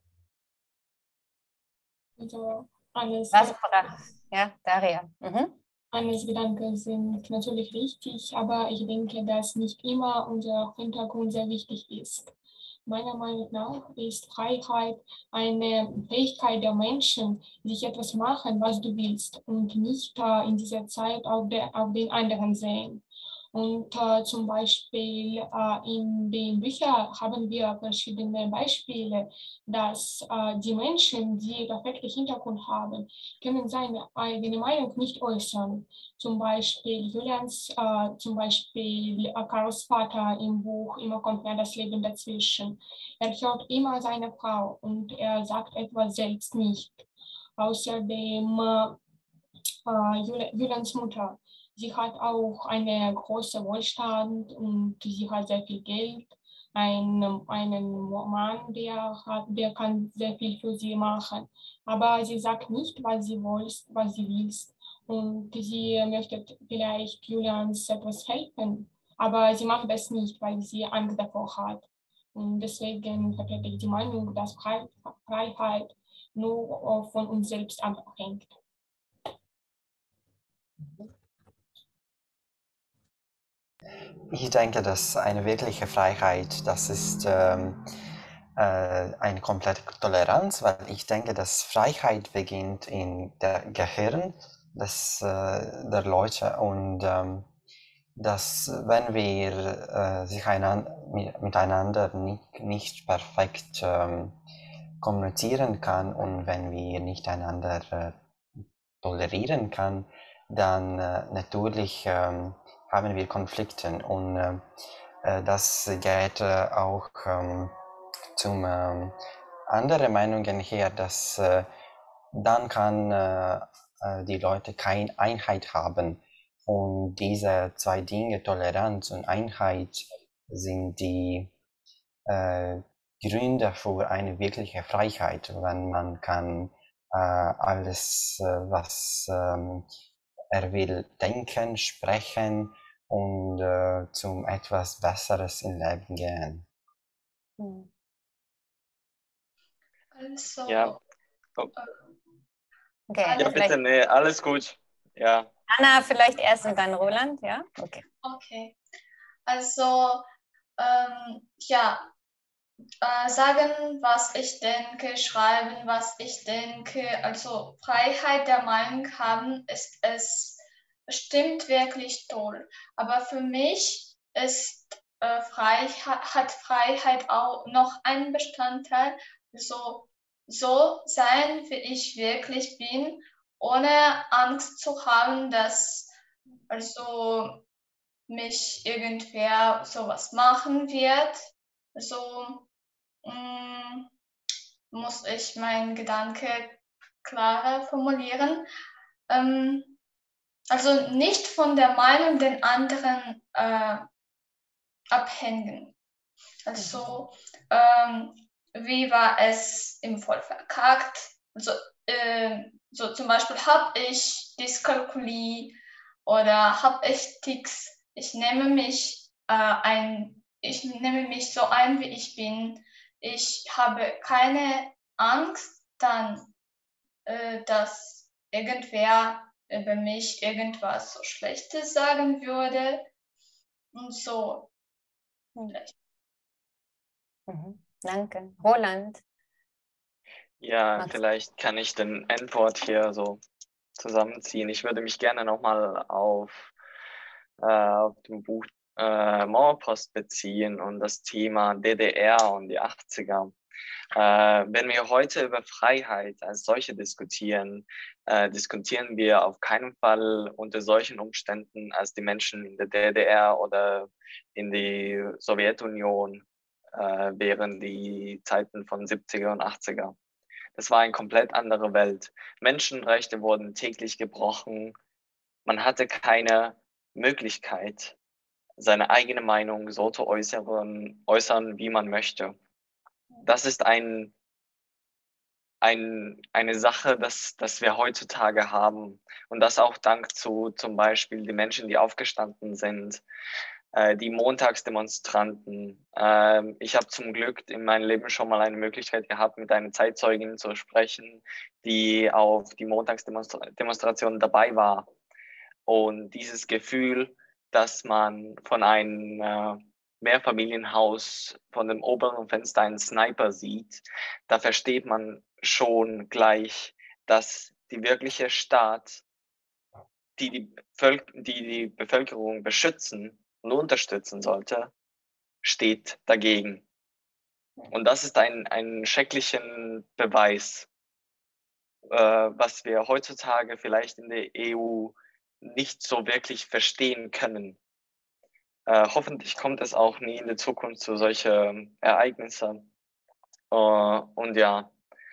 [SPEAKER 10] Also alles,
[SPEAKER 1] Was braucht? Ja, Daria. Mhm.
[SPEAKER 10] alles Gedanken sind natürlich richtig, aber ich denke, dass nicht immer unser Hintergrund sehr wichtig ist. Meiner Meinung nach ist Freiheit eine Fähigkeit der Menschen, sich etwas machen, was du willst und nicht äh, in dieser Zeit auf, der, auf den anderen sehen. Und äh, zum Beispiel äh, in den Büchern haben wir verschiedene Beispiele, dass äh, die Menschen, die perfekten Hintergrund haben, können seine eigene Meinung nicht äußern. Zum Beispiel Julians, äh, zum Beispiel äh, Karls Vater im Buch Immer kommt mehr das Leben dazwischen. Er hört immer seine Frau und er sagt etwas selbst nicht. Außerdem äh, Jul Julians Mutter. Sie hat auch einen großen Wohlstand und sie hat sehr viel Geld. Ein, einen Mann, der, hat, der kann sehr viel für sie machen. Aber sie sagt nicht, was sie will, was sie will. und sie möchte vielleicht Julians etwas helfen, aber sie macht das nicht, weil sie Angst davor hat. Und deswegen vertrete ich die Meinung, dass Freiheit nur von uns selbst abhängt.
[SPEAKER 14] Ich denke, dass eine wirkliche Freiheit, das ist ähm, äh, eine komplette Toleranz, weil ich denke, dass Freiheit beginnt in der Gehirn des, äh, der Leute und ähm, dass wenn wir äh, sich einander, miteinander nicht, nicht perfekt ähm, kommunizieren kann und wenn wir nicht einander äh, tolerieren kann, dann äh, natürlich ähm, haben wir Konflikte und äh, das geht äh, auch ähm, zum äh, andere Meinungen her, dass äh, dann kann äh, die Leute keine Einheit haben und diese zwei Dinge, Toleranz und Einheit, sind die äh, Gründe für eine wirkliche Freiheit, wenn man kann äh, alles, äh, was ähm, er will, denken, sprechen und äh, zum etwas Besseres im Leben gehen.
[SPEAKER 3] Hm.
[SPEAKER 13] Also,
[SPEAKER 9] Ja, oh.
[SPEAKER 1] Okay,
[SPEAKER 9] Ja, bitte, nee, alles gut. Ja.
[SPEAKER 1] Anna vielleicht erst und dann Roland, ja? Okay.
[SPEAKER 13] Okay. Also, ähm, ja, äh, sagen, was ich denke, schreiben, was ich denke. Also Freiheit der Meinung haben, ist es bestimmt wirklich toll. Aber für mich ist äh, Freiheit, hat Freiheit auch noch einen Bestandteil, so, so sein, wie ich wirklich bin, ohne Angst zu haben, dass also mich irgendwer sowas machen wird. So mh, muss ich meinen Gedanke klarer formulieren. Ähm, also nicht von der Meinung den anderen äh, abhängen. Also ähm, wie war es im Voll verkackt? Also äh, so zum Beispiel habe ich Dyskalkulie oder habe ich Tics. Ich nehme mich äh, ein, ich nehme mich so ein, wie ich bin. Ich habe keine Angst, dann, äh, dass irgendwer über mich irgendwas so Schlechtes sagen würde und so. Vielleicht.
[SPEAKER 1] Mhm. Danke. Roland.
[SPEAKER 9] Ja,
[SPEAKER 1] Magst
[SPEAKER 9] vielleicht kann ich den Endwort hier so zusammenziehen. Ich würde mich gerne nochmal auf, äh, auf dem Buch äh, Mauerpost beziehen und das Thema D D R und die achtziger. Äh, wenn wir heute über Freiheit als solche diskutieren, äh, diskutieren wir auf keinen Fall unter solchen Umständen, als die Menschen in der D D R oder in die Sowjetunion äh, während die Zeiten von siebziger und achtziger. Das war eine komplett andere Welt. Menschenrechte wurden täglich gebrochen. Man hatte keine Möglichkeit, seine eigene Meinung so zu äußern, äußern, wie man möchte. Das ist ein, ein, eine Sache, das, das wir heutzutage haben. Und das auch dank zu zum Beispiel die Menschen, die aufgestanden sind, äh, die Montagsdemonstranten. Äh, ich habe zum Glück in meinem Leben schon mal eine Möglichkeit gehabt, mit einer Zeitzeugin zu sprechen, die auf die Montagsdemonstration dabei war. Und dieses Gefühl, dass man von einem äh, Mehrfamilienhaus von dem oberen Fenster einen Sniper sieht, da versteht man schon gleich, dass die wirkliche Staat, die die, Völk die, die Bevölkerung beschützen und unterstützen sollte, steht dagegen. Und das ist ein, ein schrecklichen Beweis, äh, was wir heutzutage vielleicht in der E U nicht so wirklich verstehen können. Äh, hoffentlich kommt es auch nie in der Zukunft zu solchen Ereignissen. Äh, und ja,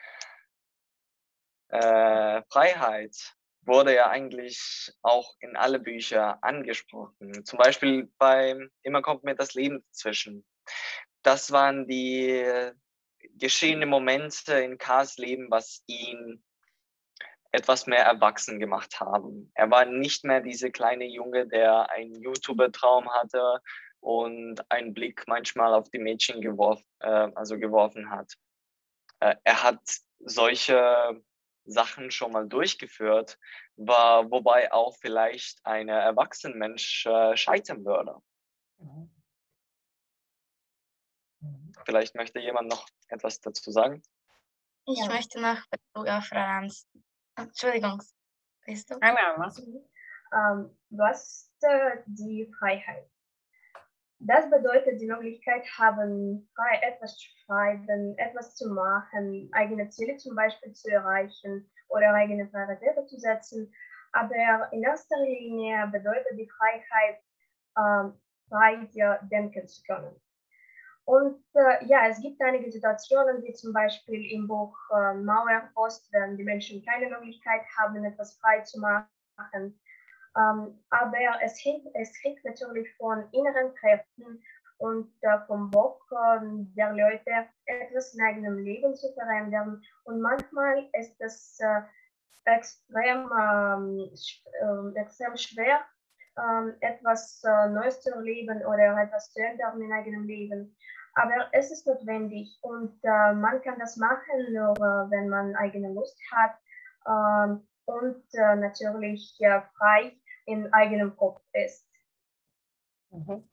[SPEAKER 9] äh, Freiheit wurde ja eigentlich auch in alle Bücher angesprochen. Zum Beispiel beim Immer kommt mir das Leben dazwischen. Das waren die geschehenen Momente in Kars Leben, was ihn etwas mehr erwachsen gemacht haben. Er war nicht mehr dieser kleine Junge, der einen YouTuber-Traum hatte und einen Blick manchmal auf die Mädchen geworf, äh, also geworfen hat. Äh, er hat solche Sachen schon mal durchgeführt, war, wobei auch vielleicht ein erwachsener Mensch äh, scheitern würde.
[SPEAKER 3] Mhm.
[SPEAKER 9] Vielleicht möchte jemand noch etwas dazu sagen?
[SPEAKER 15] Ich
[SPEAKER 3] Ja.
[SPEAKER 15] möchte noch Bezug auf Franz. Entschuldigung, weißt du?
[SPEAKER 1] Einmal, mach's.
[SPEAKER 12] Ähm, was ist äh, die Freiheit? Das bedeutet die Möglichkeit haben, frei etwas zu schreiben, etwas zu machen, eigene Ziele zum Beispiel zu erreichen oder eigene Prioritäten zu setzen. Aber in erster Linie bedeutet die Freiheit, ähm, frei ja, denken zu können. Und äh, ja, es gibt einige Situationen, wie zum Beispiel im Buch äh, Mauerpost, wenn die Menschen keine Möglichkeit haben, etwas frei zu machen. Ähm, aber es hängt, es hängt natürlich von inneren Kräften und äh, vom Bock äh, der Leute, etwas in eigenem Leben zu verändern. Und manchmal ist es äh, extrem, ähm, äh, extrem schwer, äh, etwas äh, Neues zu erleben oder etwas zu ändern in eigenem Leben. Aber es ist notwendig und äh, man kann das machen, nur äh, wenn man eigene Lust hat äh, und äh, natürlich äh, frei in eigenem Kopf ist.
[SPEAKER 1] Mhm.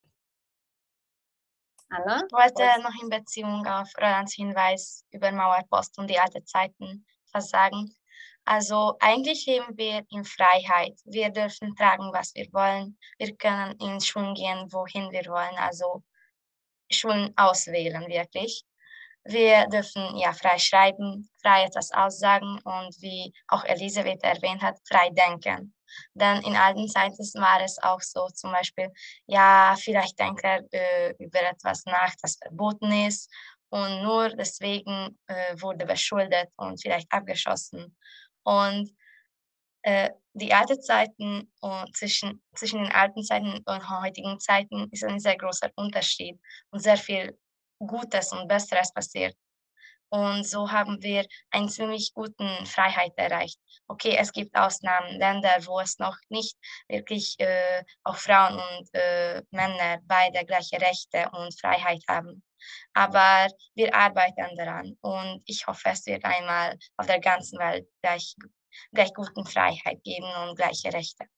[SPEAKER 1] Anna?
[SPEAKER 15] Ich wollte noch in Beziehung auf Rolands Hinweis über Mauerpost und die alten Zeiten was sagen. Also eigentlich leben wir in Freiheit. Wir dürfen tragen, was wir wollen. Wir können in Schulen gehen, wohin wir wollen. Also Schulen auswählen, wirklich. Wir dürfen ja frei schreiben, frei etwas aussagen und wie auch Elisabeth erwähnt hat, frei denken. Denn in alten Zeiten war es auch so, zum Beispiel, ja, vielleicht denkt er äh, über etwas nach, das verboten ist und nur deswegen äh, wurde beschuldet und vielleicht abgeschossen. Und äh, die alten Zeiten und zwischen, zwischen den alten Zeiten und heutigen Zeiten ist ein sehr großer Unterschied und sehr viel Gutes und Besseres passiert. Und so haben wir eine ziemlich gute Freiheit erreicht. Okay, es gibt Ausnahmen, Länder, wo es noch nicht wirklich äh, auch Frauen und äh, Männer beide gleiche Rechte und Freiheit haben. Aber wir arbeiten daran und ich hoffe, es wird einmal auf der ganzen Welt gleich, gleich guten Freiheit geben und gleiche Rechte.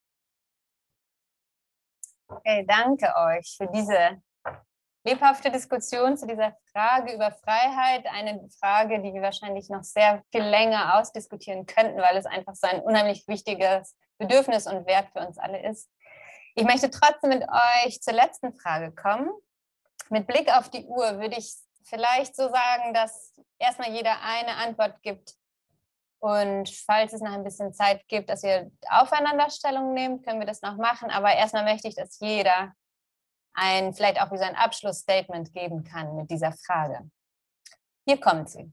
[SPEAKER 1] Okay, danke euch für diese lebhafte Diskussion zu dieser Frage über Freiheit. Eine Frage, die wir wahrscheinlich noch sehr viel länger ausdiskutieren könnten, weil es einfach so ein unheimlich wichtiges Bedürfnis und Wert für uns alle ist. Ich möchte trotzdem mit euch zur letzten Frage kommen. Mit Blick auf die Uhr würde ich vielleicht so sagen, dass erstmal jeder eine Antwort gibt. Und falls es noch ein bisschen Zeit gibt, dass ihr aufeinander Stellung nehmt, können wir das noch machen. Aber erstmal möchte ich, dass jeder ein, vielleicht auch wie so ein Abschlussstatement geben kann mit dieser Frage. Hier kommt sie.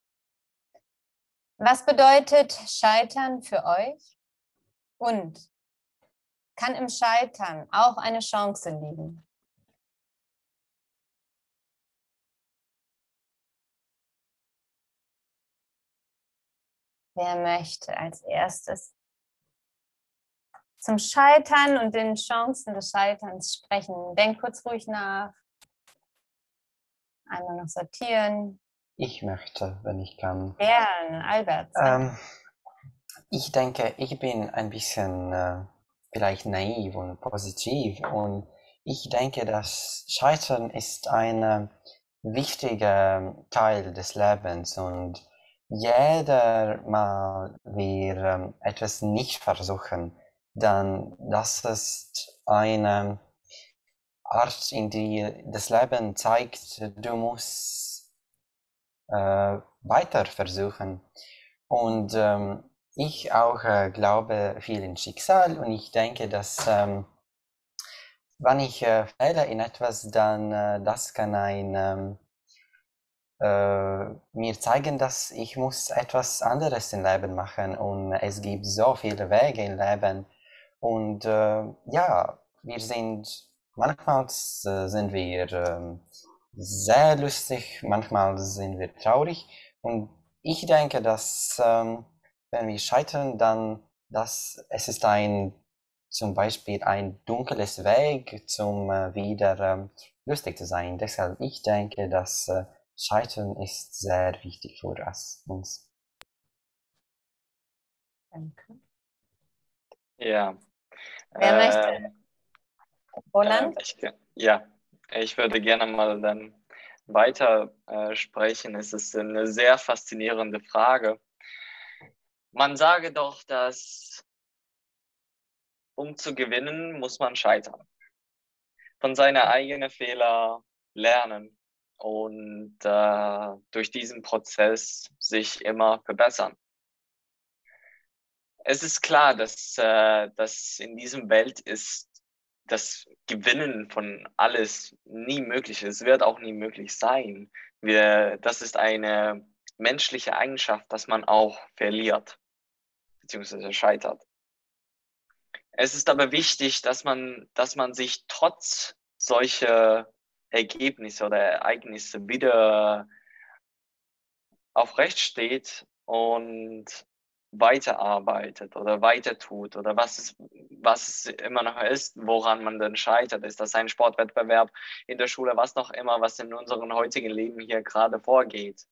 [SPEAKER 1] Was bedeutet Scheitern für euch? Und kann im Scheitern auch eine Chance liegen? Wer möchte als erstes zum Scheitern und den Chancen des Scheiterns sprechen? Denk kurz ruhig nach. Einmal noch sortieren.
[SPEAKER 14] Ich möchte, wenn ich kann.
[SPEAKER 1] Gern, Albert.
[SPEAKER 14] Ähm, ich denke, ich bin ein bisschen äh, vielleicht naiv und positiv und ich denke, dass Scheitern ist ein äh, wichtiger Teil des Lebens und jeder Mal wir ähm, etwas nicht versuchen, dann das ist eine Art, in die das Leben zeigt, du musst äh, weiter versuchen. Und ähm, ich auch äh, glaube viel in Schicksal und ich denke, dass ähm, wenn ich äh, fehle in etwas, dann äh, das kann ein ähm, äh, mir zeigen, dass ich muss etwas anderes im Leben machen und es gibt so viele Wege im Leben und äh, ja, wir sind manchmal äh, sind wir äh, sehr lustig, manchmal sind wir traurig und ich denke, dass ähm, wenn wir scheitern, dann das, es ist ein zum Beispiel ein dunkles Weg, zum äh, wieder ähm, lustig zu sein. Deshalb ich denke, dass äh, Scheitern ist sehr wichtig für uns.
[SPEAKER 1] Danke.
[SPEAKER 9] Ja.
[SPEAKER 1] Wer
[SPEAKER 9] äh,
[SPEAKER 1] möchte? Roland?
[SPEAKER 9] Äh, ich, ja, ich würde gerne mal dann weiter äh, sprechen. Es ist eine sehr faszinierende Frage. Man sage doch, dass um zu gewinnen, muss man scheitern. Von seinen eigenen Fehlern lernen und äh, durch diesen Prozess sich immer verbessern. Es ist klar, dass, äh, dass in diesem Welt ist das Gewinnen von alles nie möglich ist. Es wird auch nie möglich sein. Wir, das ist eine menschliche Eigenschaft, dass man auch verliert beziehungsweise scheitert. Es ist aber wichtig, dass man, dass man sich trotz solcher Ergebnisse oder Ereignisse wieder aufrecht steht und weiterarbeitet oder weiter tut oder was es, was es immer noch ist, woran man dann scheitert. Ist das ein Sportwettbewerb in der Schule, was noch immer, was in unserem heutigen Leben hier gerade vorgeht.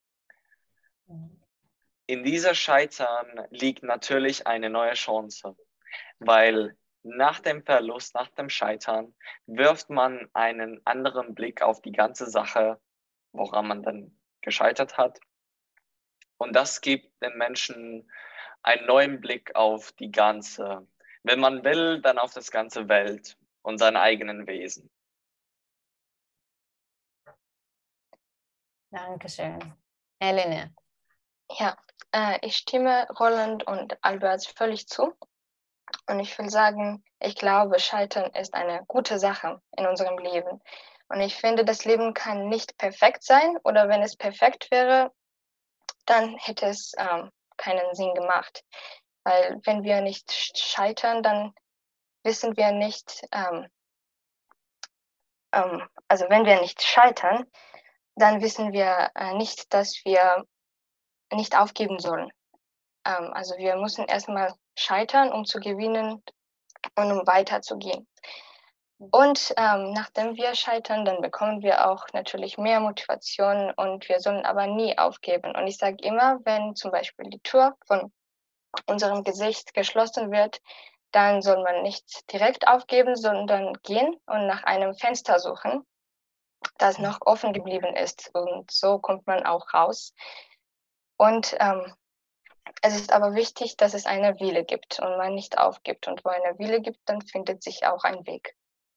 [SPEAKER 9] In dieser Scheitern liegt natürlich eine neue Chance, weil nach dem Verlust, nach dem Scheitern, wirft man einen anderen Blick auf die ganze Sache, woran man dann gescheitert hat. Und das gibt den Menschen einen neuen Blick auf die ganze, wenn man will, dann auf das ganze Welt und sein eigenen Wesen.
[SPEAKER 1] Dankeschön. Helene.
[SPEAKER 11] Ja, äh, ich stimme Roland und Albert völlig zu. Und ich will sagen, ich glaube, Scheitern ist eine gute Sache in unserem Leben. Und ich finde, das Leben kann nicht perfekt sein. Oder wenn es perfekt wäre, dann hätte es ähm, keinen Sinn gemacht. Weil wenn wir nicht scheitern, dann wissen wir nicht, ähm, ähm, also wenn wir nicht scheitern, dann wissen wir äh, nicht, dass wir nicht aufgeben sollen. Ähm, also wir müssen erstmal scheitern, um zu gewinnen und um weiterzugehen. Und ähm, nachdem wir scheitern, dann bekommen wir auch natürlich mehr Motivation und wir sollen aber nie aufgeben. Und ich sage immer, wenn zum Beispiel die Tür von unserem Gesicht geschlossen wird, dann soll man nicht direkt aufgeben, sondern gehen und nach einem Fenster suchen, das noch offen geblieben ist. Und so kommt man auch raus. Und ähm, es ist aber wichtig, dass es eine Wille gibt und man nicht aufgibt. Und wo eine Wille gibt, dann findet sich auch ein Weg.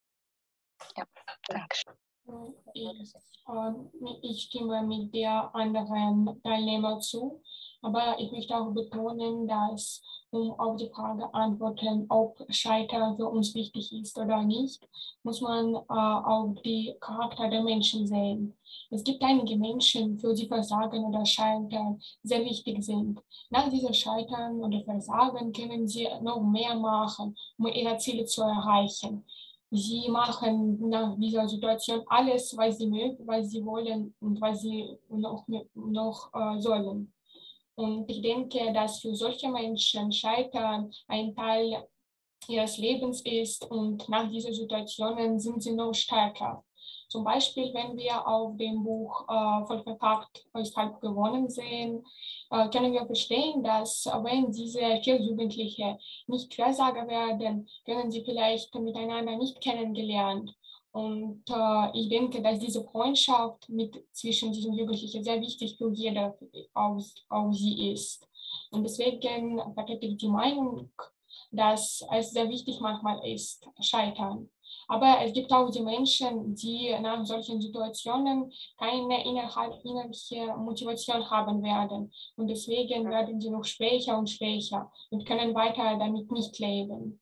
[SPEAKER 11] Ja, danke schön.
[SPEAKER 10] Ich, äh, ich stimme mit der anderen Teilnehmer zu, aber ich möchte auch betonen, dass, um auf die Frage antworten, ob Scheitern für uns wichtig ist oder nicht, muss man äh, auch die Charakter der Menschen sehen. Es gibt einige Menschen, für die Versagen oder Scheitern sehr wichtig sind. Nach diesem Scheitern oder Versagen können sie noch mehr machen, um ihre Ziele zu erreichen. Sie machen nach dieser Situation alles, was sie mögen, was sie wollen und was sie noch, noch äh, sollen. Und ich denke, dass für solche Menschen Scheitern ein Teil ihres Lebens ist und nach diesen Situationen sind sie noch stärker. Zum Beispiel, wenn wir auf dem Buch äh, voll verkackt ist halb gewonnen sehen, äh, können wir verstehen, dass äh, wenn diese vier Jugendliche nicht Versager werden, können sie vielleicht miteinander nicht kennengelernt. Und äh, ich denke, dass diese Freundschaft mit, zwischen diesen Jugendlichen sehr wichtig für jeder auch, auch sie ist. Und deswegen vertrete ich die Meinung, dass es sehr wichtig manchmal ist, scheitern. Aber es gibt auch die Menschen, die nach solchen Situationen keine innerliche Motivation haben werden. Und deswegen werden sie noch schwächer und schwächer und können weiter damit nicht leben.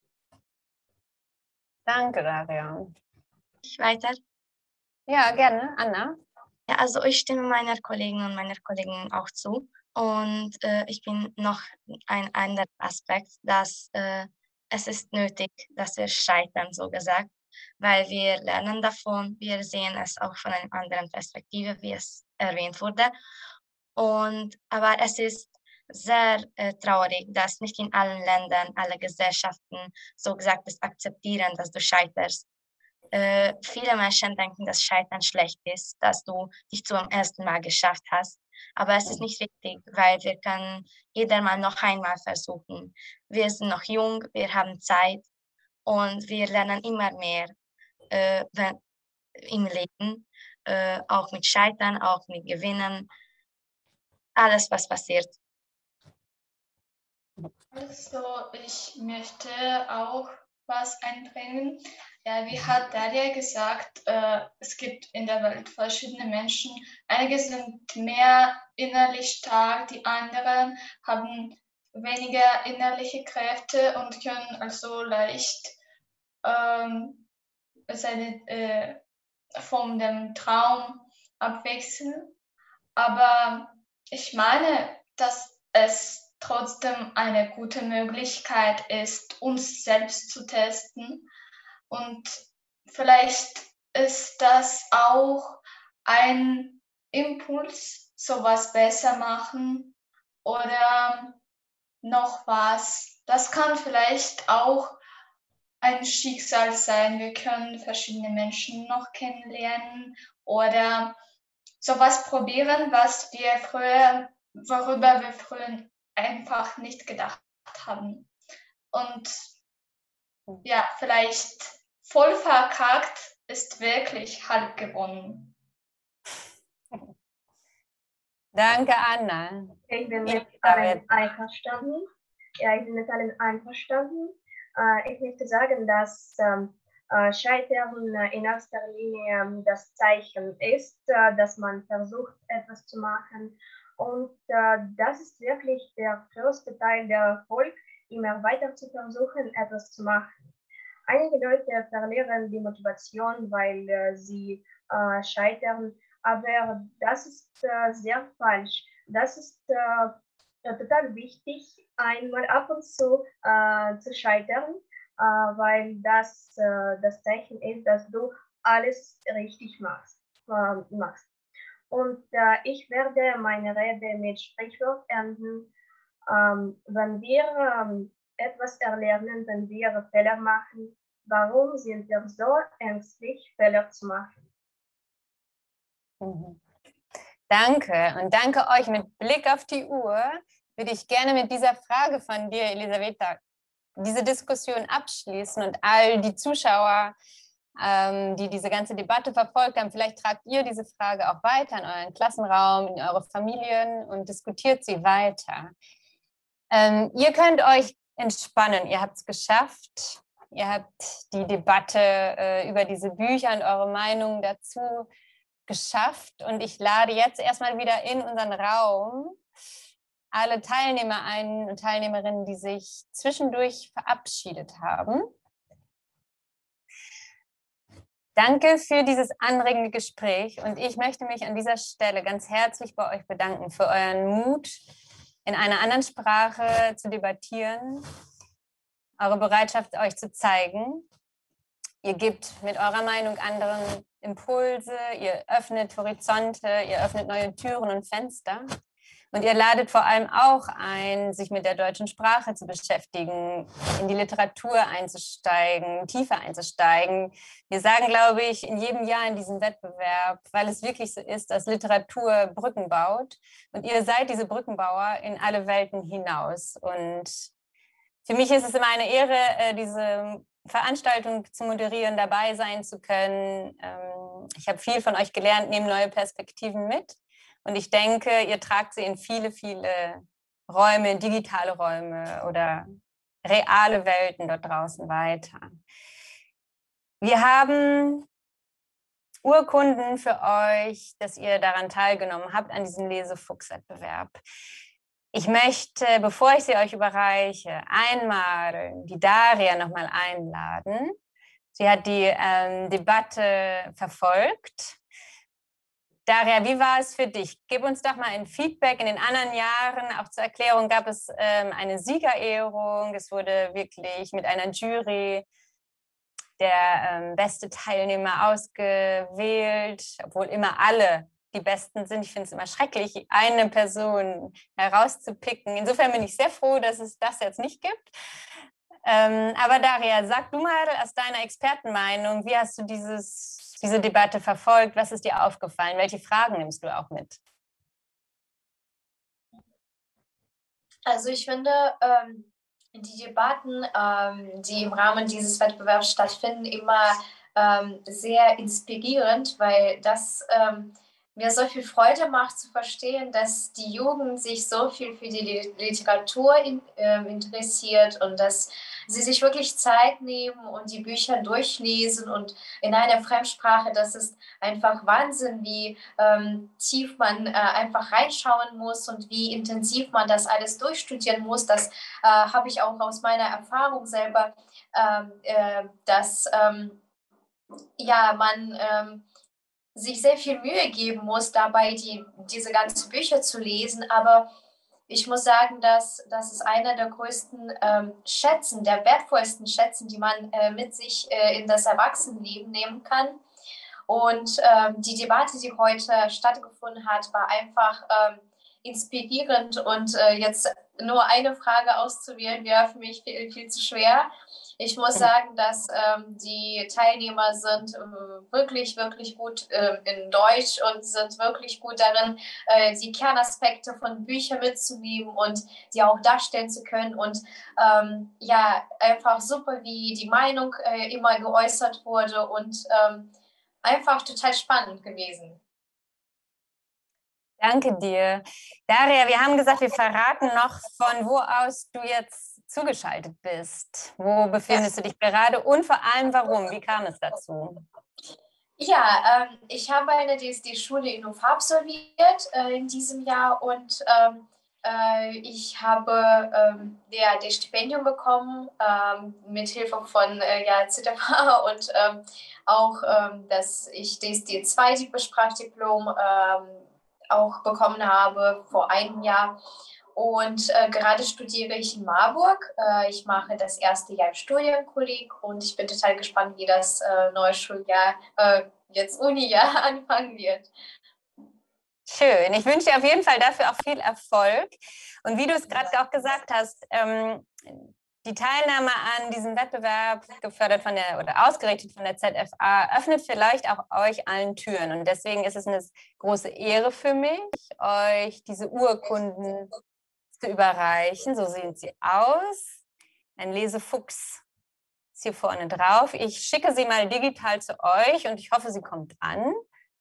[SPEAKER 1] Danke, Daria.
[SPEAKER 15] Ich weiter?
[SPEAKER 1] Ja, gerne. Anna?
[SPEAKER 15] Ja, also ich stimme meiner Kollegin und meiner Kollegin auch zu. Und äh, ich bin noch ein anderer Aspekt, dass äh, es ist nötig, dass wir scheitern, so gesagt, weil wir lernen davon, wir sehen es auch von einer anderen Perspektive, wie es erwähnt wurde. Und, aber es ist sehr äh, traurig, dass nicht in allen Ländern, alle Gesellschaften so gesagt es akzeptieren, dass du scheiterst. Äh, viele Menschen denken, dass Scheitern schlecht ist, dass du dich zum ersten Mal geschafft hast. Aber es ist nicht richtig, weil wir können jeder Mal noch einmal versuchen. Wir sind noch jung, wir haben Zeit und wir lernen immer mehr äh, wenn, im Leben, äh, auch mit Scheitern, auch mit Gewinnen, alles, was passiert.
[SPEAKER 13] Also, ich möchte auch was einbringen. Ja, wie hat Daria gesagt, äh, es gibt in der Welt verschiedene Menschen. Einige sind mehr innerlich stark, die anderen haben weniger innerliche Kräfte und können also leicht ähm, seine, äh, von dem Traum abwechseln. Aber ich meine, dass es trotzdem eine gute Möglichkeit ist, uns selbst zu testen. Und vielleicht ist das auch ein Impuls, sowas besser machen oder noch was. Das kann vielleicht auch ein Schicksal sein. Wir können verschiedene Menschen noch kennenlernen oder sowas probieren, was wir früher, worüber wir früher einfach nicht gedacht haben. Und ja, vielleicht voll verkackt ist wirklich halb gewonnen.
[SPEAKER 1] Danke, Anna.
[SPEAKER 12] Ich bin
[SPEAKER 1] Ihr
[SPEAKER 12] mit allen einverstanden. Ja, ich bin mit allen einverstanden. Äh, ich möchte sagen, dass ähm, äh, Scheitern äh, in erster Linie ähm, das Zeichen ist, äh, dass man versucht, etwas zu machen. Und äh, das ist wirklich der größte Teil der Erfolg, immer weiter zu versuchen, etwas zu machen. Einige Leute verlieren die Motivation, weil äh, sie äh, scheitern, aber das ist äh, sehr falsch. Das ist äh, total wichtig, einmal ab und zu äh, zu scheitern, äh, weil das äh, das Zeichen ist, dass du alles richtig machst. Äh, machst. Und äh, ich werde meine Rede mit Sprichwort enden. Ähm, wenn wir ähm, etwas erlernen, wenn wir Fehler machen, warum sind wir so ängstlich, Fehler zu machen?
[SPEAKER 1] Mhm. Danke und danke euch. Mit Blick auf die Uhr würde ich gerne mit dieser Frage von dir, Elisaveta, diese Diskussion abschließen und all die Zuschauer, ähm, die diese ganze Debatte verfolgt haben, vielleicht tragt ihr diese Frage auch weiter in euren Klassenraum, in eure Familien und diskutiert sie weiter. Ähm, ihr könnt euch entspannen, ihr habt es geschafft. Ihr habt die Debatte äh, über diese Bücher und eure Meinungen dazu geschafft. Und ich lade jetzt erstmal wieder in unseren Raum alle Teilnehmer ein und Teilnehmerinnen, die sich zwischendurch verabschiedet haben. Danke für dieses anregende Gespräch. Und ich möchte mich an dieser Stelle ganz herzlich bei euch bedanken für euren Mut, in einer anderen Sprache zu debattieren, eure Bereitschaft, euch zu zeigen. Ihr gebt mit eurer Meinung anderen Impulse, ihr öffnet Horizonte, ihr öffnet neue Türen und Fenster. Und ihr ladet vor allem auch ein, sich mit der deutschen Sprache zu beschäftigen, in die Literatur einzusteigen, tiefer einzusteigen. Wir sagen, glaube ich, in jedem Jahr in diesem Wettbewerb, weil es wirklich so ist, dass Literatur Brücken baut. Und ihr seid diese Brückenbauer in alle Welten hinaus. Und für mich ist es immer eine Ehre, diese Veranstaltung zu moderieren, dabei sein zu können. Ich habe viel von euch gelernt, nehme neue Perspektiven mit. Und ich denke, ihr tragt sie in viele, viele Räume, digitale Räume oder reale Welten dort draußen weiter. Wir haben Urkunden für euch, dass ihr daran teilgenommen habt, an diesem Lesefuchs-Wettbewerb. Ich möchte, bevor ich sie euch überreiche, einmal die Daria nochmal einladen. Sie hat die ähm, Debatte verfolgt. Daria, wie war es für dich? Gib uns doch mal ein Feedback. In den anderen Jahren, auch zur Erklärung, gab es ähm, eine Siegerehrung. Es wurde wirklich mit einer Jury der ähm, beste Teilnehmer ausgewählt, obwohl immer alle die besten sind. Ich finde es immer schrecklich, eine Person herauszupicken. Insofern bin ich sehr froh, dass es das jetzt nicht gibt. Ähm, aber Daria, sag du mal aus deiner Expertenmeinung, wie hast du dieses, diese Debatte verfolgt? Was ist dir aufgefallen? Welche Fragen nimmst du auch mit?
[SPEAKER 4] Also ich finde, ähm, die Debatten, ähm, die im Rahmen dieses Wettbewerbs stattfinden, immer ähm, sehr inspirierend, weil das ähm, mir so viel Freude macht zu verstehen, dass die Jugend sich so viel für die Literatur in, äh, interessiert und dass sie sich wirklich Zeit nehmen und die Bücher durchlesen und in einer Fremdsprache. Das ist einfach Wahnsinn, wie ähm, tief man äh, einfach reinschauen muss und wie intensiv man das alles durchstudieren muss. Das äh, habe ich auch aus meiner Erfahrung selber, ähm, äh, dass ähm, ja, man ähm, sich sehr viel Mühe geben muss, dabei die, diese ganzen Bücher zu lesen. Aber ich muss sagen, dass das ist einer der größten ähm, Schätzen, der wertvollsten Schätzen, die man äh, mit sich äh, in das Erwachsenenleben nehmen kann. Und ähm, die Debatte, die heute stattgefunden hat, war einfach ähm, inspirierend. Und äh, jetzt nur eine Frage auszuwählen, wäre für mich viel, viel zu schwer. Ich muss sagen, dass ähm, die Teilnehmer sind äh, wirklich, wirklich gut äh, in Deutsch und sind wirklich gut darin, äh, die Kernaspekte von Büchern mitzunehmen und die auch darstellen zu können. Und ähm, ja, einfach super, wie die Meinung äh, immer geäußert wurde und ähm, einfach total spannend gewesen.
[SPEAKER 1] Danke dir. Daria, wir haben gesagt, wir verraten noch, von wo aus du jetzt zugeschaltet bist. Wo befindest du dich gerade und vor allem warum? Wie kam es dazu?
[SPEAKER 4] Ja, ähm, ich habe eine D S D-Schule in Ufa absolviert äh, in diesem Jahr und ähm, äh, ich habe ähm, ja, das Stipendium bekommen ähm, mit Hilfe von äh, ja, Z F H und ähm, auch, ähm, dass ich D S D zwei Sprachdiplom ähm, auch bekommen habe vor einem Jahr. Und äh, gerade studiere ich in Marburg. Äh, ich mache das erste Jahr im Studienkolleg und ich bin total gespannt, wie das äh, neue Schuljahr, äh, jetzt Uni-Jahr, anfangen wird.
[SPEAKER 1] Schön. Ich wünsche dir auf jeden Fall dafür auch viel Erfolg. Und wie du es gerade auch gesagt hast, ähm, die Teilnahme an diesem Wettbewerb, gefördert von der oder ausgerichtet von der Z F A, öffnet vielleicht auch euch allen Türen. Und deswegen ist es eine große Ehre für mich, euch diese Urkunden zu überreichen. So sehen sie aus. Ein Lesefuchs ist hier vorne drauf. Ich schicke sie mal digital zu euch und ich hoffe, sie kommt an.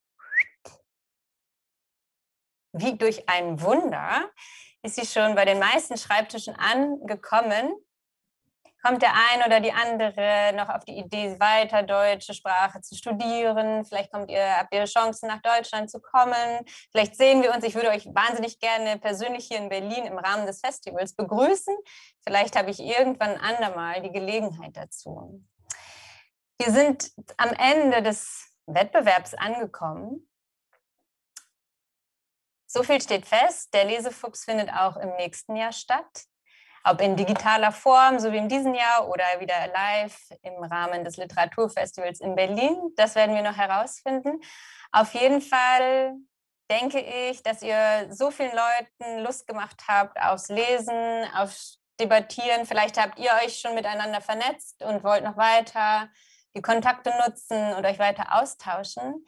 [SPEAKER 1] Wie durch ein Wunder ist sie schon bei den meisten Schreibtischen angekommen. Kommt der ein oder die andere noch auf die Idee, weiter deutsche Sprache zu studieren? Vielleicht kommt ihr, habt ihr Chancen, nach Deutschland zu kommen. Vielleicht sehen wir uns. Ich würde euch wahnsinnig gerne persönlich hier in Berlin im Rahmen des Festivals begrüßen. Vielleicht habe ich irgendwann andermal die Gelegenheit dazu. Wir sind am Ende des Wettbewerbs angekommen. So viel steht fest, der Lesefuchs findet auch im nächsten Jahr statt. Ob in digitaler Form, so wie in diesem Jahr, oder wieder live im Rahmen des Literaturfestivals in Berlin. Das werden wir noch herausfinden. Auf jeden Fall denke ich, dass ihr so vielen Leuten Lust gemacht habt aufs Lesen, aufs Debattieren. Vielleicht habt ihr euch schon miteinander vernetzt und wollt noch weiter die Kontakte nutzen und euch weiter austauschen.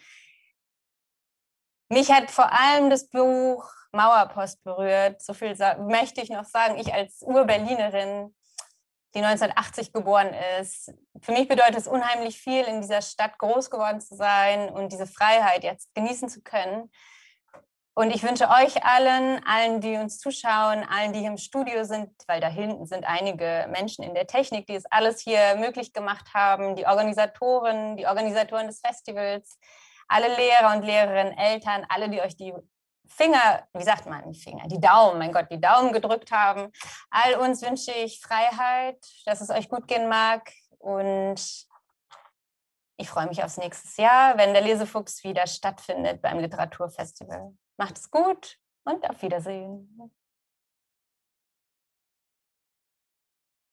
[SPEAKER 1] Mich hat vor allem das Buch Mauerpost berührt. So viel möchte ich noch sagen. Ich als Ur-Berlinerin, die neunzehnhundertachtzig geboren ist. Für mich bedeutet es unheimlich viel, in dieser Stadt groß geworden zu sein und diese Freiheit jetzt genießen zu können. Und ich wünsche euch allen, allen, die uns zuschauen, allen, die hier im Studio sind, weil da hinten sind einige Menschen in der Technik, die es alles hier möglich gemacht haben, die Organisatoren, die Organisatoren des Festivals, alle Lehrer und Lehrerinnen, Eltern, alle, die euch die Finger, wie sagt man, die Finger, die Daumen, mein Gott, die Daumen gedrückt haben. All uns wünsche ich Freiheit, dass es euch gut gehen mag und ich freue mich aufs nächste Jahr, wenn der Lesefuchs wieder stattfindet beim Literaturfestival. Macht es gut und auf Wiedersehen.